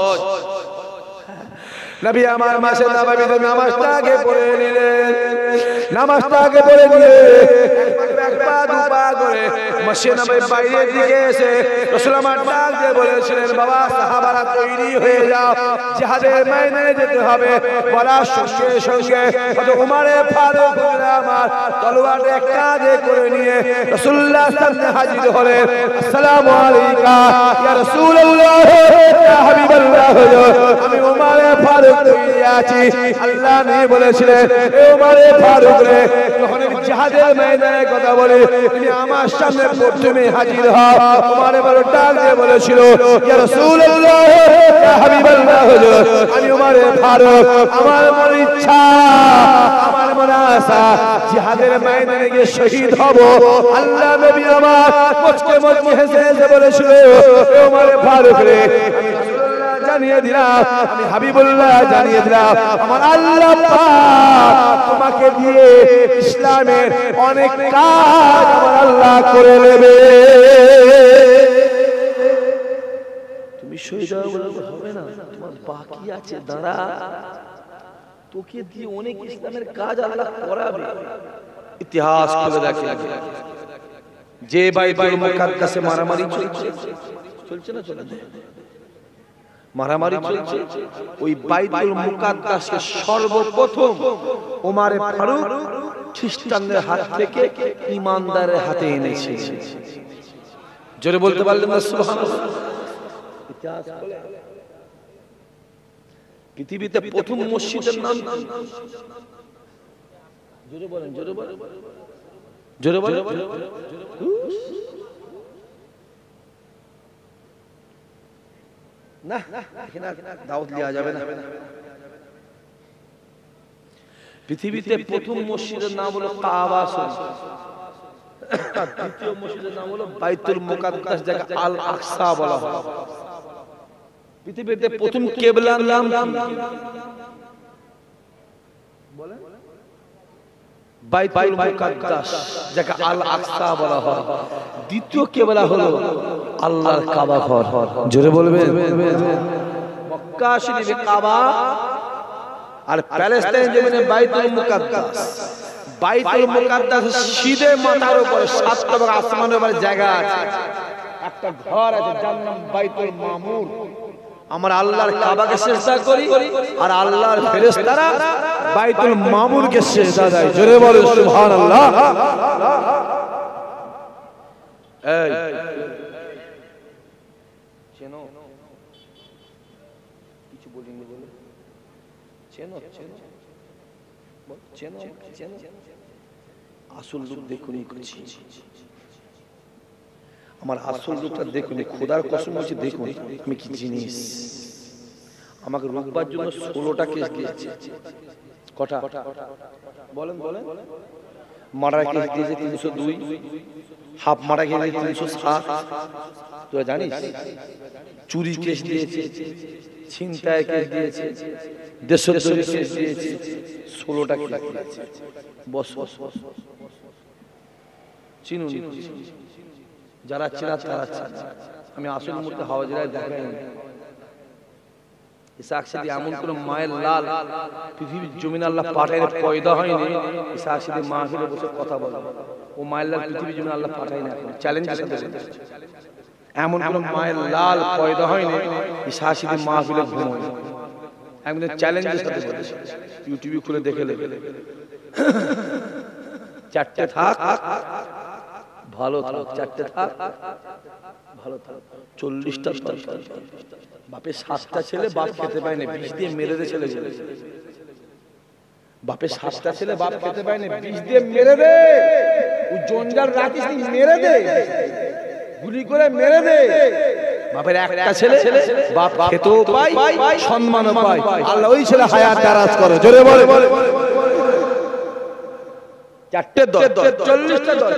[SPEAKER 1] নবী আমার মাসে নববীতে নামাজটা আগে পড়ে নিলেন নামাজটা আগে পড়ে নিয়ে এক পা দু পা করে মসজিদ নববীর বাইরের দিকে এসে রাসূল আমার ডাক দিয়ে বলেছিলেন বাবা সাহাবারা তৈরি হয়ে যাও জিহাদের ময়দানে যেতে হবে বলার সঙ্গে সঙ্গে ওমরে ফারুক আমার তলোয়ারটা কাঁধে করে নিয়ে রাসূলুল্লাহর সামনে হাজির হলেন আসসালামু আলাইকা ইয়া রাসূলুল্লাহ ইয়া হাবিবাল্লাহ আমি ওমরে ফারুক তৈরি আছি আল্লাহ নবী বলেছিলেন এ ওমরে ফারুক রে যখন জিহাদের ময়দানে কথা বলে তুমি আমার সামনে প্রথমে হাজির হও ওমরে ফারুক ডাক দিয়ে বলেছিল ইয়া রাসূলুল্লাহ ইয়া হাবিবাল্লাহ আমি ওমরে ফারুক আমার মনে ইচ্ছা আমার মনে আশা জিহাদের ময়দানে গিয়ে শহীদ হব আল্লাহ নবী আমার মুচকে মুচকে হেসে হেসে বলেছিল এ ওমরে ফারুক রে জানিয়ে দিলাম আমি হাবিবুল্লাহ জানিয়ে দিলাম আমার আল্লাহ পাক তোমাকে দিয়ে ইসলামের অনেক কাজ আমার আল্লাহ করে নেবে তুমি শহীদ হবে না তোমার বাকি আছে দাঁড়া তোকে দিয়ে অনেক ইসলামের কাজ আল্লাহ করাবে ইতিহাস খুলে দেখে যে বাইতুল মুকাদ্দাসে মারামারি চলছে না চলে মারামারি চলছে ওই বাইতুল মুকাদ্দাসকে সর্বপ্রথম ওমরে ফারুক খ্রিস্টানদের হাত থেকে ঈমানদারের হাতে এনেছে জোরে বলতে পারলেন না সুবহানাল্লাহ ইতিহাস বলে পৃথিবীতে প্রথম মসজিদের নাম জোরে বলেন জোরে বলেন জোরে বলেন না এখানে দাওয়াত দেওয়া যাবে না পৃথিবীতে প্রথম মসজিদের নাম হলো কাবা শরীফ আর দ্বিতীয় মসজিদের নাম হলো বাইতুল মুকাদ্দাস যাকে আল আকসা বলা হয় পৃথিবীতে প্রথম কিবলার নাম কি বলেন বাইতুল মুকাদ্দাস যাকে আল আকসা বলা হয় দ্বিতীয় কিবলা হলো আল্লাহর কাবা ঘর জোরে বলবেন মক্কা শরীফে কাবা আর প্যালেস্টাইন জমিনে বাইতুল মুকাদ্দাস বাইতুল মুকাদ্দাস সিধে মাথার উপরে 7 তলা আসমানের উপরে জায়গা আছে একটা ঘর আছে যার নাম বাইতুল মামুর আমরা আল্লাহর কাবাকে সিজদা করি আর আল্লাহর ফেরেশতারা বাইতুল মামুরকে সিজদা দেয় জোরে বলেন সুবহানাল্লাহ এই চেনো কিছু বলিনি বলে চেনো চেনো চেনো চেনো আসল রূপ দেখুনই করছি আমার আসল রূপটা দেখুন, খোদার কসম বলছি দেখুন আমি কি জিনিস। আমাকে রূপবার জন্য 16টা কেস দিয়েছে। কটা বলেন বলেন? মার্ডার কেস দিয়েছে 302, হাফ মার্ডার কেস দিয়েছে 307, তুই জানিস? চুরি কেস দিয়েছে, ছিনতাই কেস দিয়েছে, দেশদ্রোহী কেস দিয়েছে, 16টা কেস দিয়েছে। বস বস বস চিনুন, যারা চেনা তারা চেনা। আমি আসল মুহূর্তে হাওয়াজিরায় দেখাই ইসাকসিদি এমন কোন মায়ের লাল পৃথিবীর জমিন আল্লাহ পাঠায় পয়দা হয়নি ইসাকসিদি মাহফিলে বসে কথা বলে। ও মায়ের লাল পৃথিবীর জমিন আল্লাহ পাঠায় না। এখন চ্যালেঞ্জ এমন কোন মায়ের লাল পয়দা হয়নি ইসাকসিদি মাহফিলে ঘুমোয়। একদম চ্যালেঞ্জের সাথে বলেছে, ইউটিউবে খুলে দেখে নেবে। 4টে থাক ভালো থাক, 4টে থাক ভালো থাক। 40টা তরকারি, বাপের 7টা ছেলে বাপ খেতে পায় না, বিষ দিয়ে মেরে দে ছেলে। বাপের 7টা ছেলে বাপ খেতে পায় না, বিষ দিয়ে মেরে দে। ও জঞ্জাল রাখিস নি, মেরে দে, গুলি করে মেরে দে। বাপের একটা ছেলে বাপ খেতেও পায়, সম্মানও পায়। আল্লাহ ওই ছেলে হায়াত দারাজ করে। জোরে বলে 4টে 40টা দল।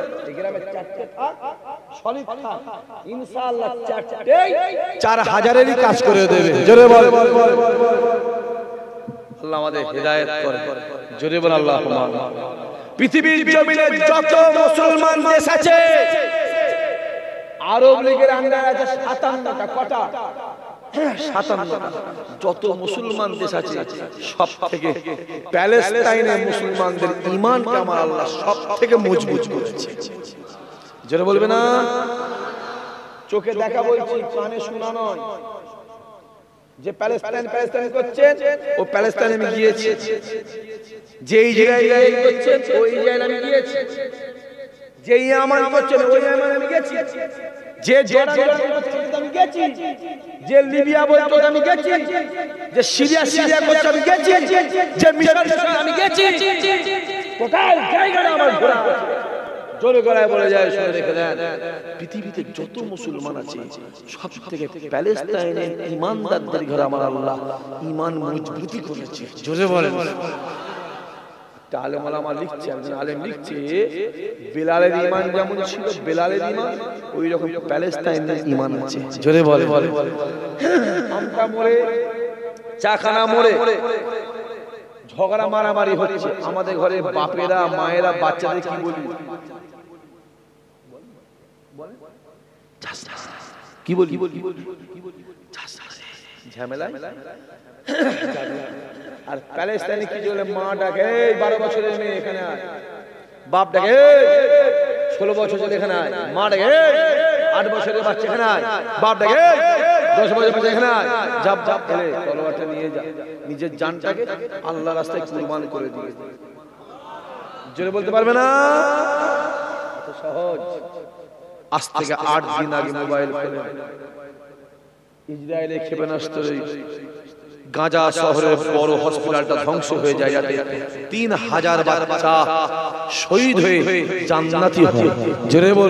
[SPEAKER 1] ইনশাআল্লাহ 4000-এরই কাজ করে দেবে। জোরে বল। আল্লাহ আমাদের হেদায়েত করে। জোরে বল আল্লাহুম্মা। পৃথিবীর জমিনে যত মুসলমান দেশ আছে, আরব লীগের আন্ডারে আছে 57টা। কটা? 57টা। যত মুসলমান দেশ আছে সব থেকে প্যালেস্টাইনে মুসলমানদের ঈমানকে আমার আল্লাহ সব থেকে মজবুত করেছে। জোরে বলবে না? চোখে দেখা বলছি, কানে শোনা নয়। যে প্যালেস্টাইন করছেন ও প্যালেস্টাইনে আমি গিয়েছি, যে ইসরায়েল করছেন ওই ইসরায়েল আমি গিয়েছি, যে ইয়ামান করছেন ওই ইয়ামান আমি গেছি, যে জর্ডান করছেন আমি গেছি, যে লিবিয়া বলতো আমি গেছি, যে সিরিয়া করছে আমি গেছি, যে মিশর আমি গেছি। কোথায় জায়গাটা আমার ঘোরা আছে। জোরে গলায় বলে যায়, শুনে রেখে দেন। পৃথিবীতে যত মুসলমান আছে সব থেকে প্যালেস্টাইনের ঈমানদারদের ঘরে আমার আল্লাহ ঈমান মজবুতি করেছে। জোরে বলেন। আলেম ওলামা লিখছে, একজন আলেম লিখছে, বেলালের ঈমান যেমন ছিল বেলালের ঈমান, ওই রকম প্যালেস্টাইনের ঈমান আছে। জোরে বলে। আমটা মোড়ে, চাখানা মোড়ে ঝগড়া মারামারি হচ্ছে। আমাদের ঘরে বাপেরা মায়েরা বাচ্চাদের কি বলি? কি বলি? ঝামেলা। আর প্যালেস্টাইনে কি বলে? মা ডাকে 12 বছরের মেয়ে এখানে আয়, বাপ ডাকে 16 বছর ছেলে এখানে আয়, মা ডাকে 8 বছরের বাচ্চা এখানে আয়, বাপ ডাকে 10 বছরের বাচ্চা এখানে আয়। জাপ খেলে তলোয়ারটা নিয়ে যা, নিজের জানটাকে আল্লাহর রাস্তায় কুরবান করে দিয়ে। জোরে বলতে পারবে না? এত সহজ। আজ থেকে 8 দিন আগে মোবাইল ফোনে ইসরায়েলের ক্ষেপণাস্ত্রে গাজা শহরের বড় হসপিটালটা ধ্বংস হয়ে যায়, যাতে 3000 বাচ্চা শহীদ হয়ে জান্নাতি হয়। জোরে বল।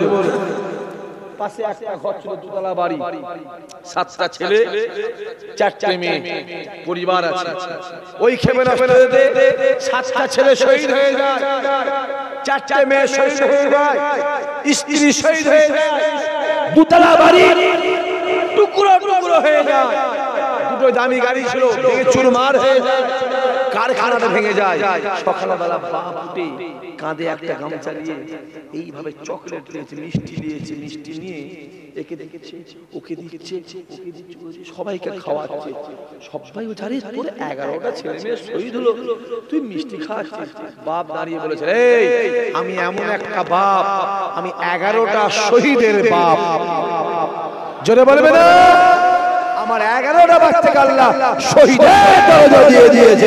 [SPEAKER 1] পাশে একটা ঘর ছিল, দুতলা বাড়ি, 7টা ছেলে 4টে মেয়ে, পরিবার আছে। ওই ক্ষেপণাস্ত্রে 7টা ছেলে শহীদ হয়ে যায়, 4টে মেয়ে শহীদ হয়ে যায়, স্ত্রী শহীদ হয়ে যায়, দুতলা বাড়ি টুকরো টুকরো হয়ে যায়। দুটো দামি গাড়ি ছিল, ভেঙে চুরমার হয়ে যায়, কারখানাটা ভেঙে যায়। সকালবেলা বাপ উঠে কাঁধে একটা গামছা নিয়ে এইভাবে চকলেট দিয়েছে, মিষ্টি দিয়েছে, মিষ্টি নিয়ে একে দেখেছে, ওকে দিচ্ছে, সবাইকে খাওয়াচ্ছে। সবাই জানে তোর 11টা ছেলে মেয়ে শহীদ হলো, তুই মিষ্টি খাওয়াচ্ছিস। বাপ দাঁড়িয়ে বলেছে, এই আমি এমন একটা বাপ, আমি 11টা শহীদের বাপ। জোরে বলবে না? আমার 11টা বাচ্চাকে আল্লাহ শহীদের দরজা দিয়ে দিয়েছে।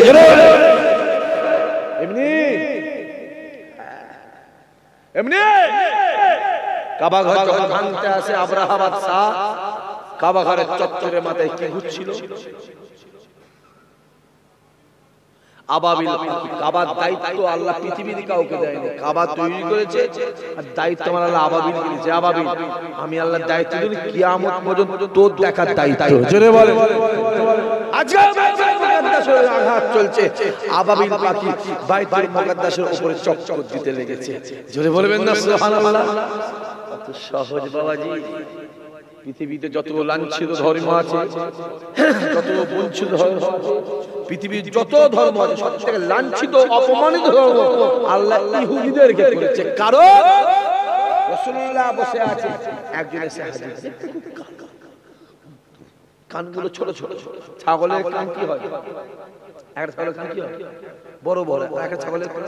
[SPEAKER 1] এমনি কাবা ঘর যখন ভাঙতে আসে আব্রাহা বাদশা, কাবা ঘরের চত্বরের মাথায় কি ঘুরছিল? আবাবিল পাখি। কাবার দায়িত্ব আল্লাহ পৃথিবীর কাউকে দেয়নি, কাবা তৈরি করেছে আর দায়িত্ব আমার আল্লাহ আবাবিল দিয়েছে। আবাবিল আমি আল্লাহর দায়িত্ব দিই কিয়ামত পর্যন্ত তোর দেখার দায়িত্ব। জোরে বলে আজকে বাইতুল মুকাদ্দাসের আঘাত চলছে, আবাবিল পাখি বাইতুল মুকাদ্দাসের উপরে চক্কর দিতে লেগেছে। জোরে বলবেন না সুবহানাল্লাহ। কত সহজ বাবাজি। পৃথিবীতে যত লাঞ্ছিত ধর্ম আছে, যত বঞ্চিত ধর্ম আছে, পৃথিবীর যত ধর্ম আছে সবথেকে লাঞ্ছিত অপমানিত ধর্ম আল্লাহ ইহুদিদেরকে করেছে। কারণ রাসূলুল্লাহ বসে আছে, একজন এসে হাজির, কানগুলো ছোট ছোট। ছাগলের কান কি হয়? একটা ছাগলের কান কি হয়? বড় বড়। একটা ছাগলের কান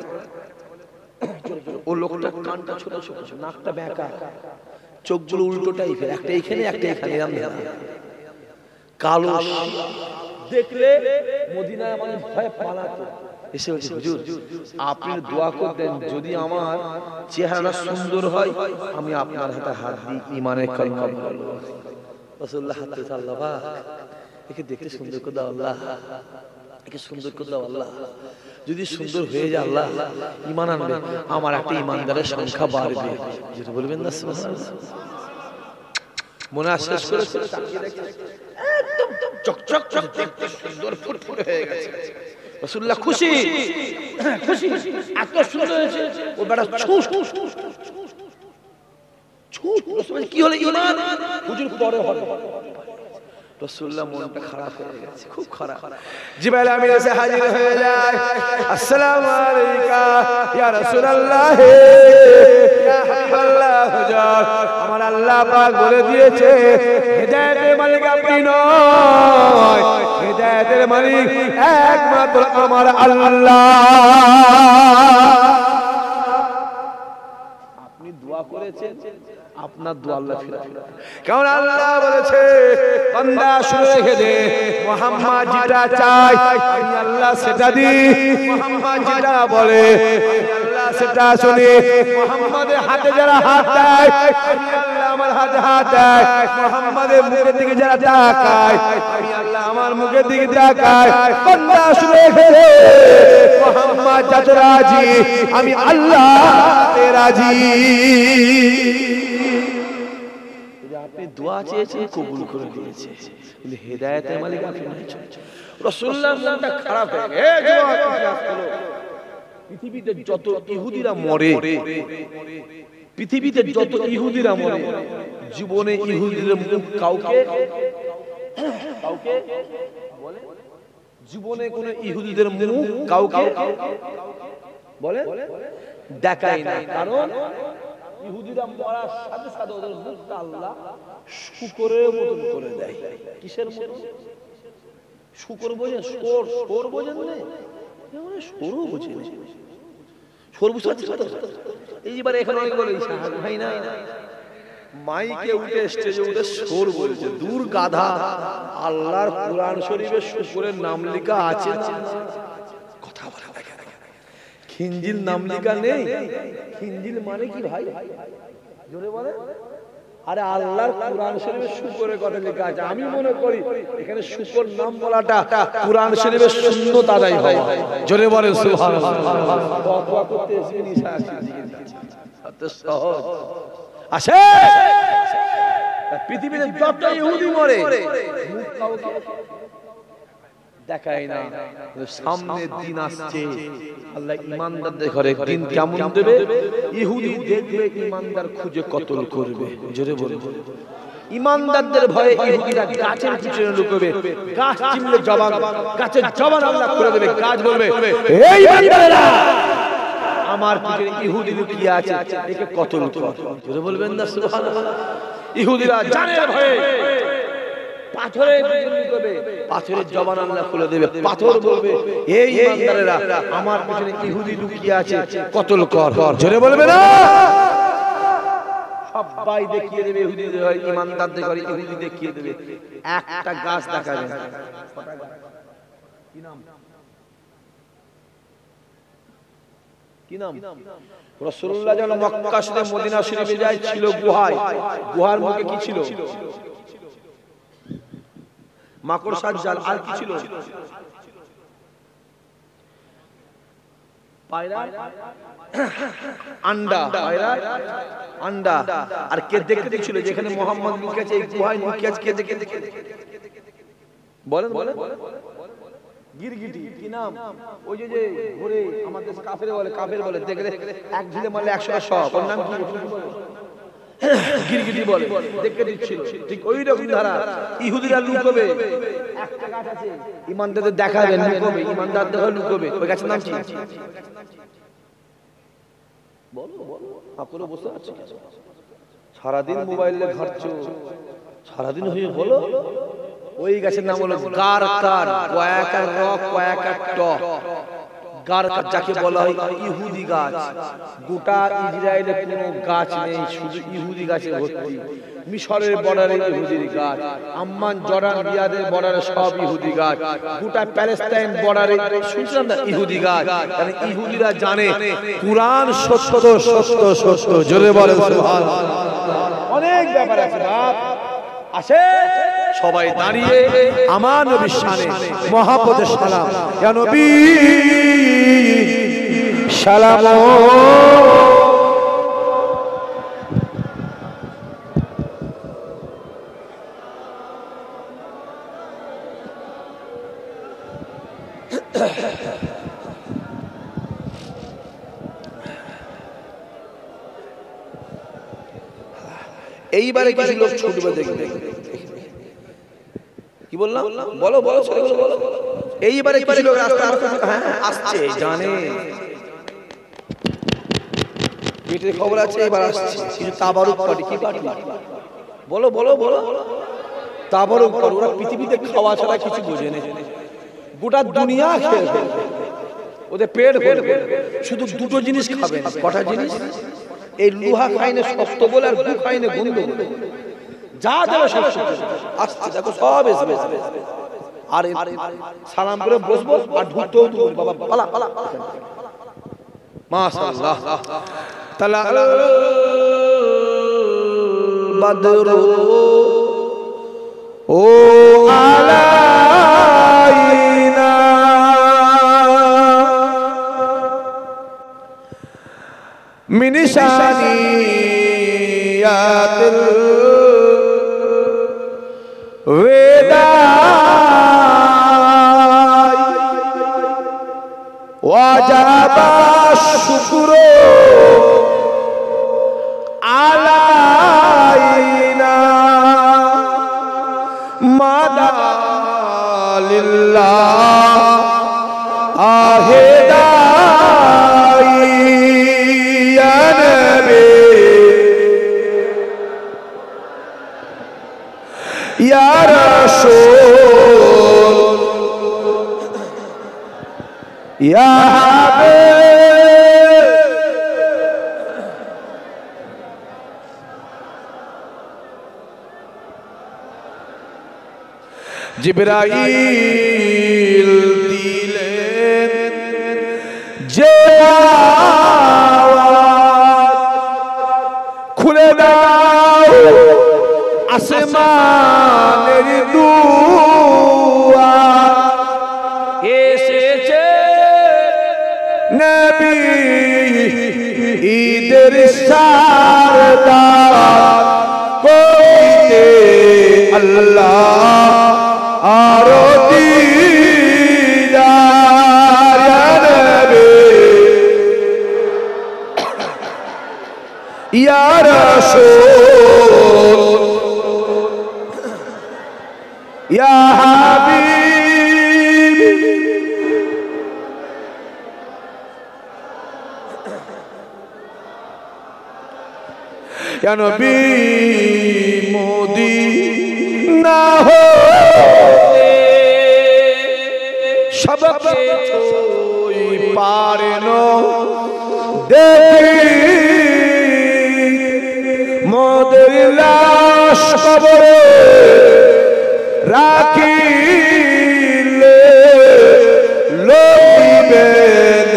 [SPEAKER 1] ও লোকটা কানটা ছোট ছোট, নাকটা বেঁকা, চোখগুলো উল্টো টাইপের, একটা এখানে একটা এখানে, কালো। দেখলে মদিনায় মানে ভয় পালাতো। এসে বলছে হুজুর আপনি দোয়া করতেন যদি আমার চেহারা সুন্দর হয় আমি আপনার হাতে হাত দিই ঈমানের কলমা বলবো। রাসূলুল্লাহ হাতে আল্লাহ পাক একে দেখতে সুন্দর করে দাও আল্লাহ, একে সুন্দর করে দাও আল্লাহ, যদি সুন্দর হয়ে যায় আল্লাহ ঈমান আনবে আমার একটা ঈমানদারের সংখ্যা বাড়বে। যেটা বলবেন না সুবহানাল্লাহ। মনে আশ্বাস করেছে, একদম চকচক চকচক সুন্দর ফুটফুটে হয়ে গেছে। রাসূলুল্লাহ খুশি খুশি, এত সুন্দর হয়েছে। ও বেটা ছুট ছুট, রাসূলুল্লাহ কি হলো? ঈমান। হুজুর পরে হবে। রাসূলুল্লাহ মনটা খারাপ হয়ে গেছে, খুব খারাপ। জিবরাইল আমিন এসে হাজির হয়ে যায়, আসসালামু আলাইকা ইয়া রাসূলুল্লাহ, ইয়া হাবিবাল্লাহ। হুজুর আমার আল্লাহ পাক বলে দিয়েছে হেদায়েতের মালিক আপনি নয়, হেদায়েতের মালিক একমাত্র আমার আল্লাহ। আপনি দোয়া করেছেন, আপনার দোয়া আল্লাহ ফিরাবে। কারণ আল্লাহ বলেছে বান্দা শুনে রেখে দে, মুহাম্মদ যেটা চায় আমি আল্লাহ সেটা দিই, মুহাম্মদ যেটা বলে আমি আল্লাহ সেটা শুনি। মুহাম্মাদের হাতে যারা হাত দেয় আমি আল্লাহ আমার হাতে হাত দেয়, মুহাম্মাদের মুখের দিকে যারা তাকায় আমি আল্লাহ আমার মুখের দিকে তাকায়। বান্দা শুনে রেখে দে, মুহাম্মদ যত রাজি আমি আল্লাহ তে রাজি। আপনি দোয়া চেয়েছেন কবুল করে দিয়েছে, কিন্তু হেদায়েতের মালিক আপনি নয়। রাসূলুল্লাহর মনটা খারাপ হয়ে গেছে। পৃথিবীতে যত ইহুদিরা মরে, পৃথিবীতে যত ইহুদিরা মরে, জীবনে ইহুদিদের মুখ কাউকে কাউকে বলে, জীবনে কোন ইহুদিদের মুখ কাউকে বলে দেখায় না। কারণ ইহুদিরা মরার সাথে সাথে ওদের মুখটা আল্লাহ শুকরের মতন করে দেয়। কিসের মতন? শুকর বোঝেন? শুকর বোঝেন না? শুকরও বোঝেন, শুকর বুঝতে পারছেন? এইবার এখানে অনেকে বলে ভাই না মাইকে উঠে স্টেজে উঠে শুকর বলছে, দূর গাধা, আল্লাহর কোরআন শরীফে শুকরের নাম লেখা আছে। কথা বলা লাগে, খিনজিল নাম লেখা নেই। খিনজিল মানে কি ভাই? জোরে বলে। আরে আল্লাহর কোরআন শরীফে শুকরের কথা লেখা আছে। আমি মনে করি এখানে শুকর নাম বলাটা কোরআন শরীফের সুন্নাত আদায় হয়। জোরে বলে সুবহানাল্লাহ। দোয়া করতে এসে নিশা আছে, এত সহজ আসে। পৃথিবীতে যত ইহুদি মরে মুখ কাউকে দেখায় না। সামনে দিন আসছে, আল্লাহ ঈমানদারদের ঘরে দিন কেমন দেবে? ইহুদি দেখবে ঈমানদার খুঁজে কতল করবে। জোরে বলে ঈমানদারদের ভয়ে ইহুদিরা গাছের পিছনে লুকাবে, গাছ চিনলে জবান, গাছের জবান আল্লাহ করে দেবে। গাছ বলবে এই ঈমানদারেরা আমার পিছনে ইহুদি লুকিয়ে আছে, একে কতল কর। জোরে বলবেন না সুবহানাল্লাহ। ইহুদিরা জানের ভয়ে পাথরের পিছনে লুকাবে, পাথরের জবান আল্লাহ খুলে দেবে। পাথর বলবে এই ঈমানদারেরা আমার পিছনে ইহুদি লুকিয়ে আছে, কতল কর। জোরে বলবে না। সবাই দেখিয়ে দেবে ইহুদিদের ঘরে, ঈমানদারদের ঘরে ইহুদি দেখিয়ে দেবে। একটা গাছ দেখাবে। কি নাম? কি নাম? রাসূলুল্লাহ যখন মক্কা থেকে মদিনা শরীফে যায় ছিল গুহায়। গুহার মুখে কি ছিল? মাকড়সার জাল। আর কি ছিল? পায়রা আন্ডা, পায়রা আন্ডা। আর কে দেখতে দেখছিল যেখানে মোহাম্মদ লুকিয়ে আছে, এই গুহায় লুকিয়ে আছে, কে দেখে দেখে বলেন বলেন। গিরগিটি কি নাম? ওই যে ঘুরে আমাদের কাফের বলে, কাফের বলে দেখলে এক ঢিলে মারলে 100 সব, ওর নাম কি? গিরগিটি বলে, দেখে দিচ্ছিল। ঠিক ওই রকম ধারা ইহুদিরা লুকোবে, একটা গাছ আছে ইমানদারদের দেখা যায় লুকোবে, ইমানদারদের হয় লুকোবে, ওই গাছের নাম কি? বলো বলো, আপনারা বুঝতে পারছেন? সারাদিন মোবাইলে ঘাটছো, সারাদিন হয়ে বলো। ওই গাছের নাম হলো গারকার, কয়াকার র কয়াকার ট, গারকার, যাকে বলা হয় ইহুদি গাছ। গোটা ইসরায়েলে কোনো গাছ নেই, শুধু ইহুদি গাছে ভর্তি। মিশরের বর্ডারে ইহুদির গাছ, আম্মান জর্ডান রিয়াদের বর্ডারে সব ইহুদি গাছ, গোটা প্যালেস্টাইন বর্ডারে শুনছিলাম না ইহুদি গাছ। কারণ ইহুদিরা জানে কুরআন সত্য সত্য সত্য, জোরে বলেন সুবহানাল্লাহ। অনেক ব্যাপার আছে বাপ, আসে সবাই দাঁড়িয়ে আমার নবীর শানে মহাপদে সালাম, ইয়া নবী সালাম। এইবারে কিছু লোক ছুটবে দেখবে, কি বললাম? বলো বলো ছেলেগুলো বলো। এইবারে কিছু লোক রাস্তা আসছে, জানে পেটের খবর আছে, এবার আসছে কিছু তাবারুক পার্টি। কি পার্টি? বলো বলো বলো। তাবারুক পার্টি। ওরা পৃথিবীতে খাওয়া ছাড়া কিছু বোঝে না, গোটা দুনিয়া খেয়ে ফেলবে, ওদের পেট ভরবে, শুধু দুটো জিনিস খাবে। কটা জিনিস? এই লোহা খাইনে শক্ত বলে, আর গু খাইনে গন্ধ বলে, যা দেবে সব আসছে, দেখো সব এসবে। আর সালাম করে বসবো আর ঢুকতেও তো বাবা পালা পালা। মাশাআল্লাহ। তালা বদরু ও আলাইনা মিন শানিয়াতিল ওয়েদাই ওয়াজাবা শুকরু আলাইনা মাদালিল্লাহ আহেদাই ইয়া নবী ইয়া রাসূল ইয়া হাবিব জিবরাইল দিলেন যে খুলে দাও আসমানের দুয়ার, এসেছে নবী ঈদের সারদার, কইতে আল্লাহ আরো দিদার, ইয়া নবী ইয়া রাসূল ইয়া হাবিব ইয়া নবী মদিনা হতে সবকে ছুঁই পারেন দেখি, মোদের লাশ কবরে রাখিলে লইবেন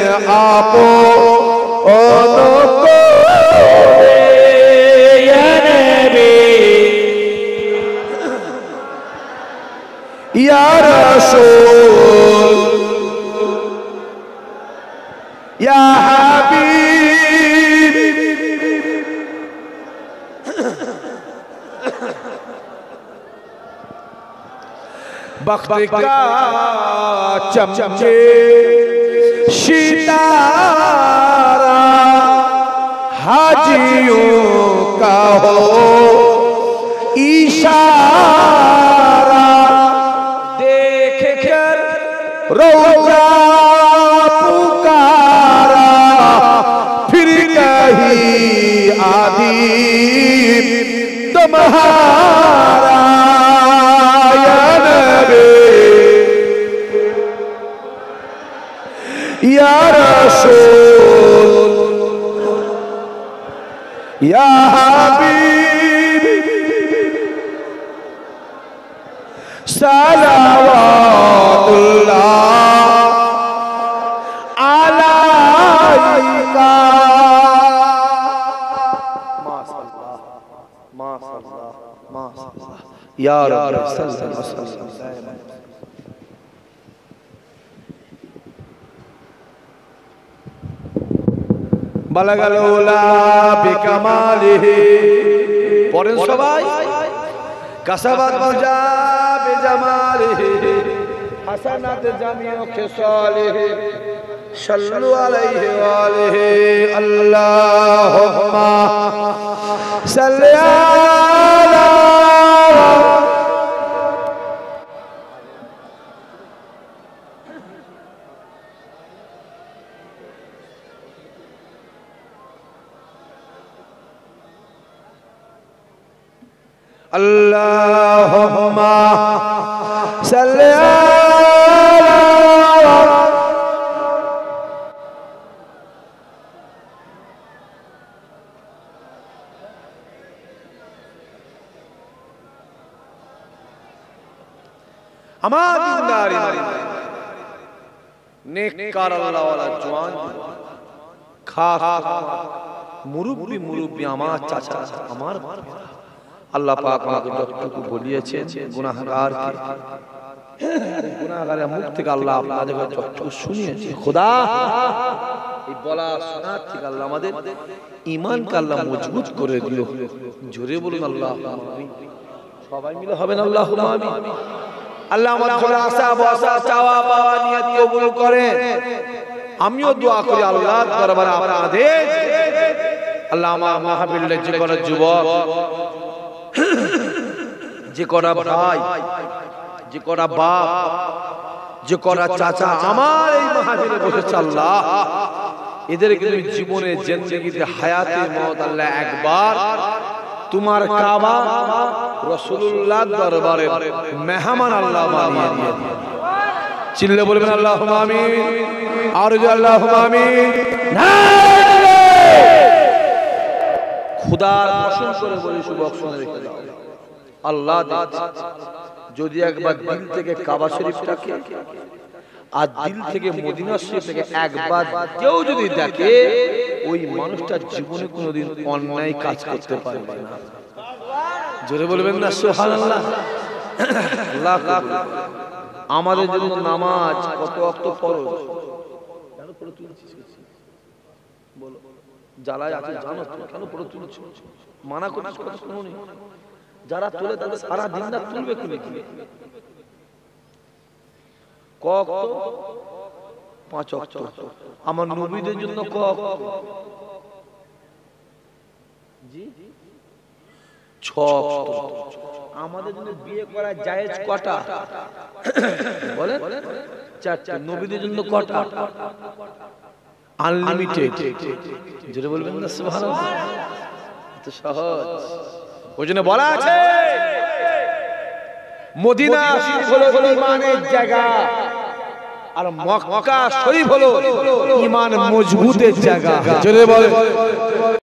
[SPEAKER 1] আপন করে, ইয়া নবী ইয়া রাসূল ইয়া वक्त का चमचे सितारा हाजियों का हो इशारा देख कर रोजा पुकारा फिर कहीं आदि तुम्हारा या नबी या रसूल या हबीब सलावतुल्लाह अलैका माशाअल्लाह या रब सल्लल्लाहु अलैहि वसल्लम बलगल उला बिकमालिही পড়েন সবাই কাসাবাত মুজা বিজামালিহি হাসানাত জামিউ খিসালিহি সাল্লু আলাইহি ওয়া আলিহি আল্লাহুম্মা সাল্লি আলা Allahumma salli ala আমার দিনদার নেককার আল্লাহ ওয়ালা জওয়ান খাস মুরব্বি আমার চাচা আমার আল্লাহ পাক আমাকে যতটুকু বলিয়েছেন গুনাহগারকে গুনাহগারের মুখ থেকে আল্লাহ আপনাদের যতটুকু শুনিয়েছে খোদা এই বলা শোনার থেকে আল্লাহ আমাদের ঈমানকে আল্লাহ মজবুত করে দিও জোরে বলুন আল্লাহুম্মা আমিন সবাই মিলে হবেন আল্লাহুম্মা আমিন আল্লাহ আমাদের আশা ভরসা চাওয়া পাওয়া নিয়ত কবুল করেন আমিও দোয়া করি আল্লাহর দরবারে আপনার আদেশ আল্লাহ আমার মাহফিলে যে কোন যুবক যে করা ভাই যে করা বাপ যে করা চাচা আমার এই মাহফিলে বসেছে আল্লাহ এদেরকে তুমি জীবনে জিন্দেগিতে হায়াতে মওত আল্লাহ একবার তোমার কাবা রাসূলুল্লাহ দরবারে মেহমান আল্লাহ বানিয়ে দিয়ে চিল্লে বলবেন আল্লাহুম্মা আমিন আর যে আল্লাহুম্মা আমিন খুদার কসম করে বলি যুবক শুনে রেখে দাও আল্লাহ যদি একবার দিল থেকে কাবা শরীফটাকে আর দিল থেকে মদিনা শরীফটাকে একবার কেউ যদি দেখে ওই মানুষটা জীবনে কোনোদিন অন্যায় কাজ করতে পারবে না জোরে বলবেন না সুবহানাল্লাহ আল্লাহ আমাদের জন্য নামাজ কত ওয়াক্ত ফরজ কেন পড়ে তুলছিস বলো জ্বালায় আছে জানো কেন পড়ে তুলছো মানা করছিস কথা শুনো নি যারা তোলে তাদের সারা দিন রাত তুলবে কি কক 5 ওয়াক্ত আমার নবীদের জন্য কক জি 6 ওয়াক্ত আমাদের জন্য বিয়ে করা জায়েজ কটা বলে 4টা নবীদের জন্য কটা আনলিমিটেড যেটা বলবেন না সুবহানাল্লাহ এত সহজ ওজন্য বলা আছে মদিনা শরীফ হলো ঈমানের জায়গা আর মক্কা শরীফ হলো ঈমান মজবুতের জায়গা জোরে বলেন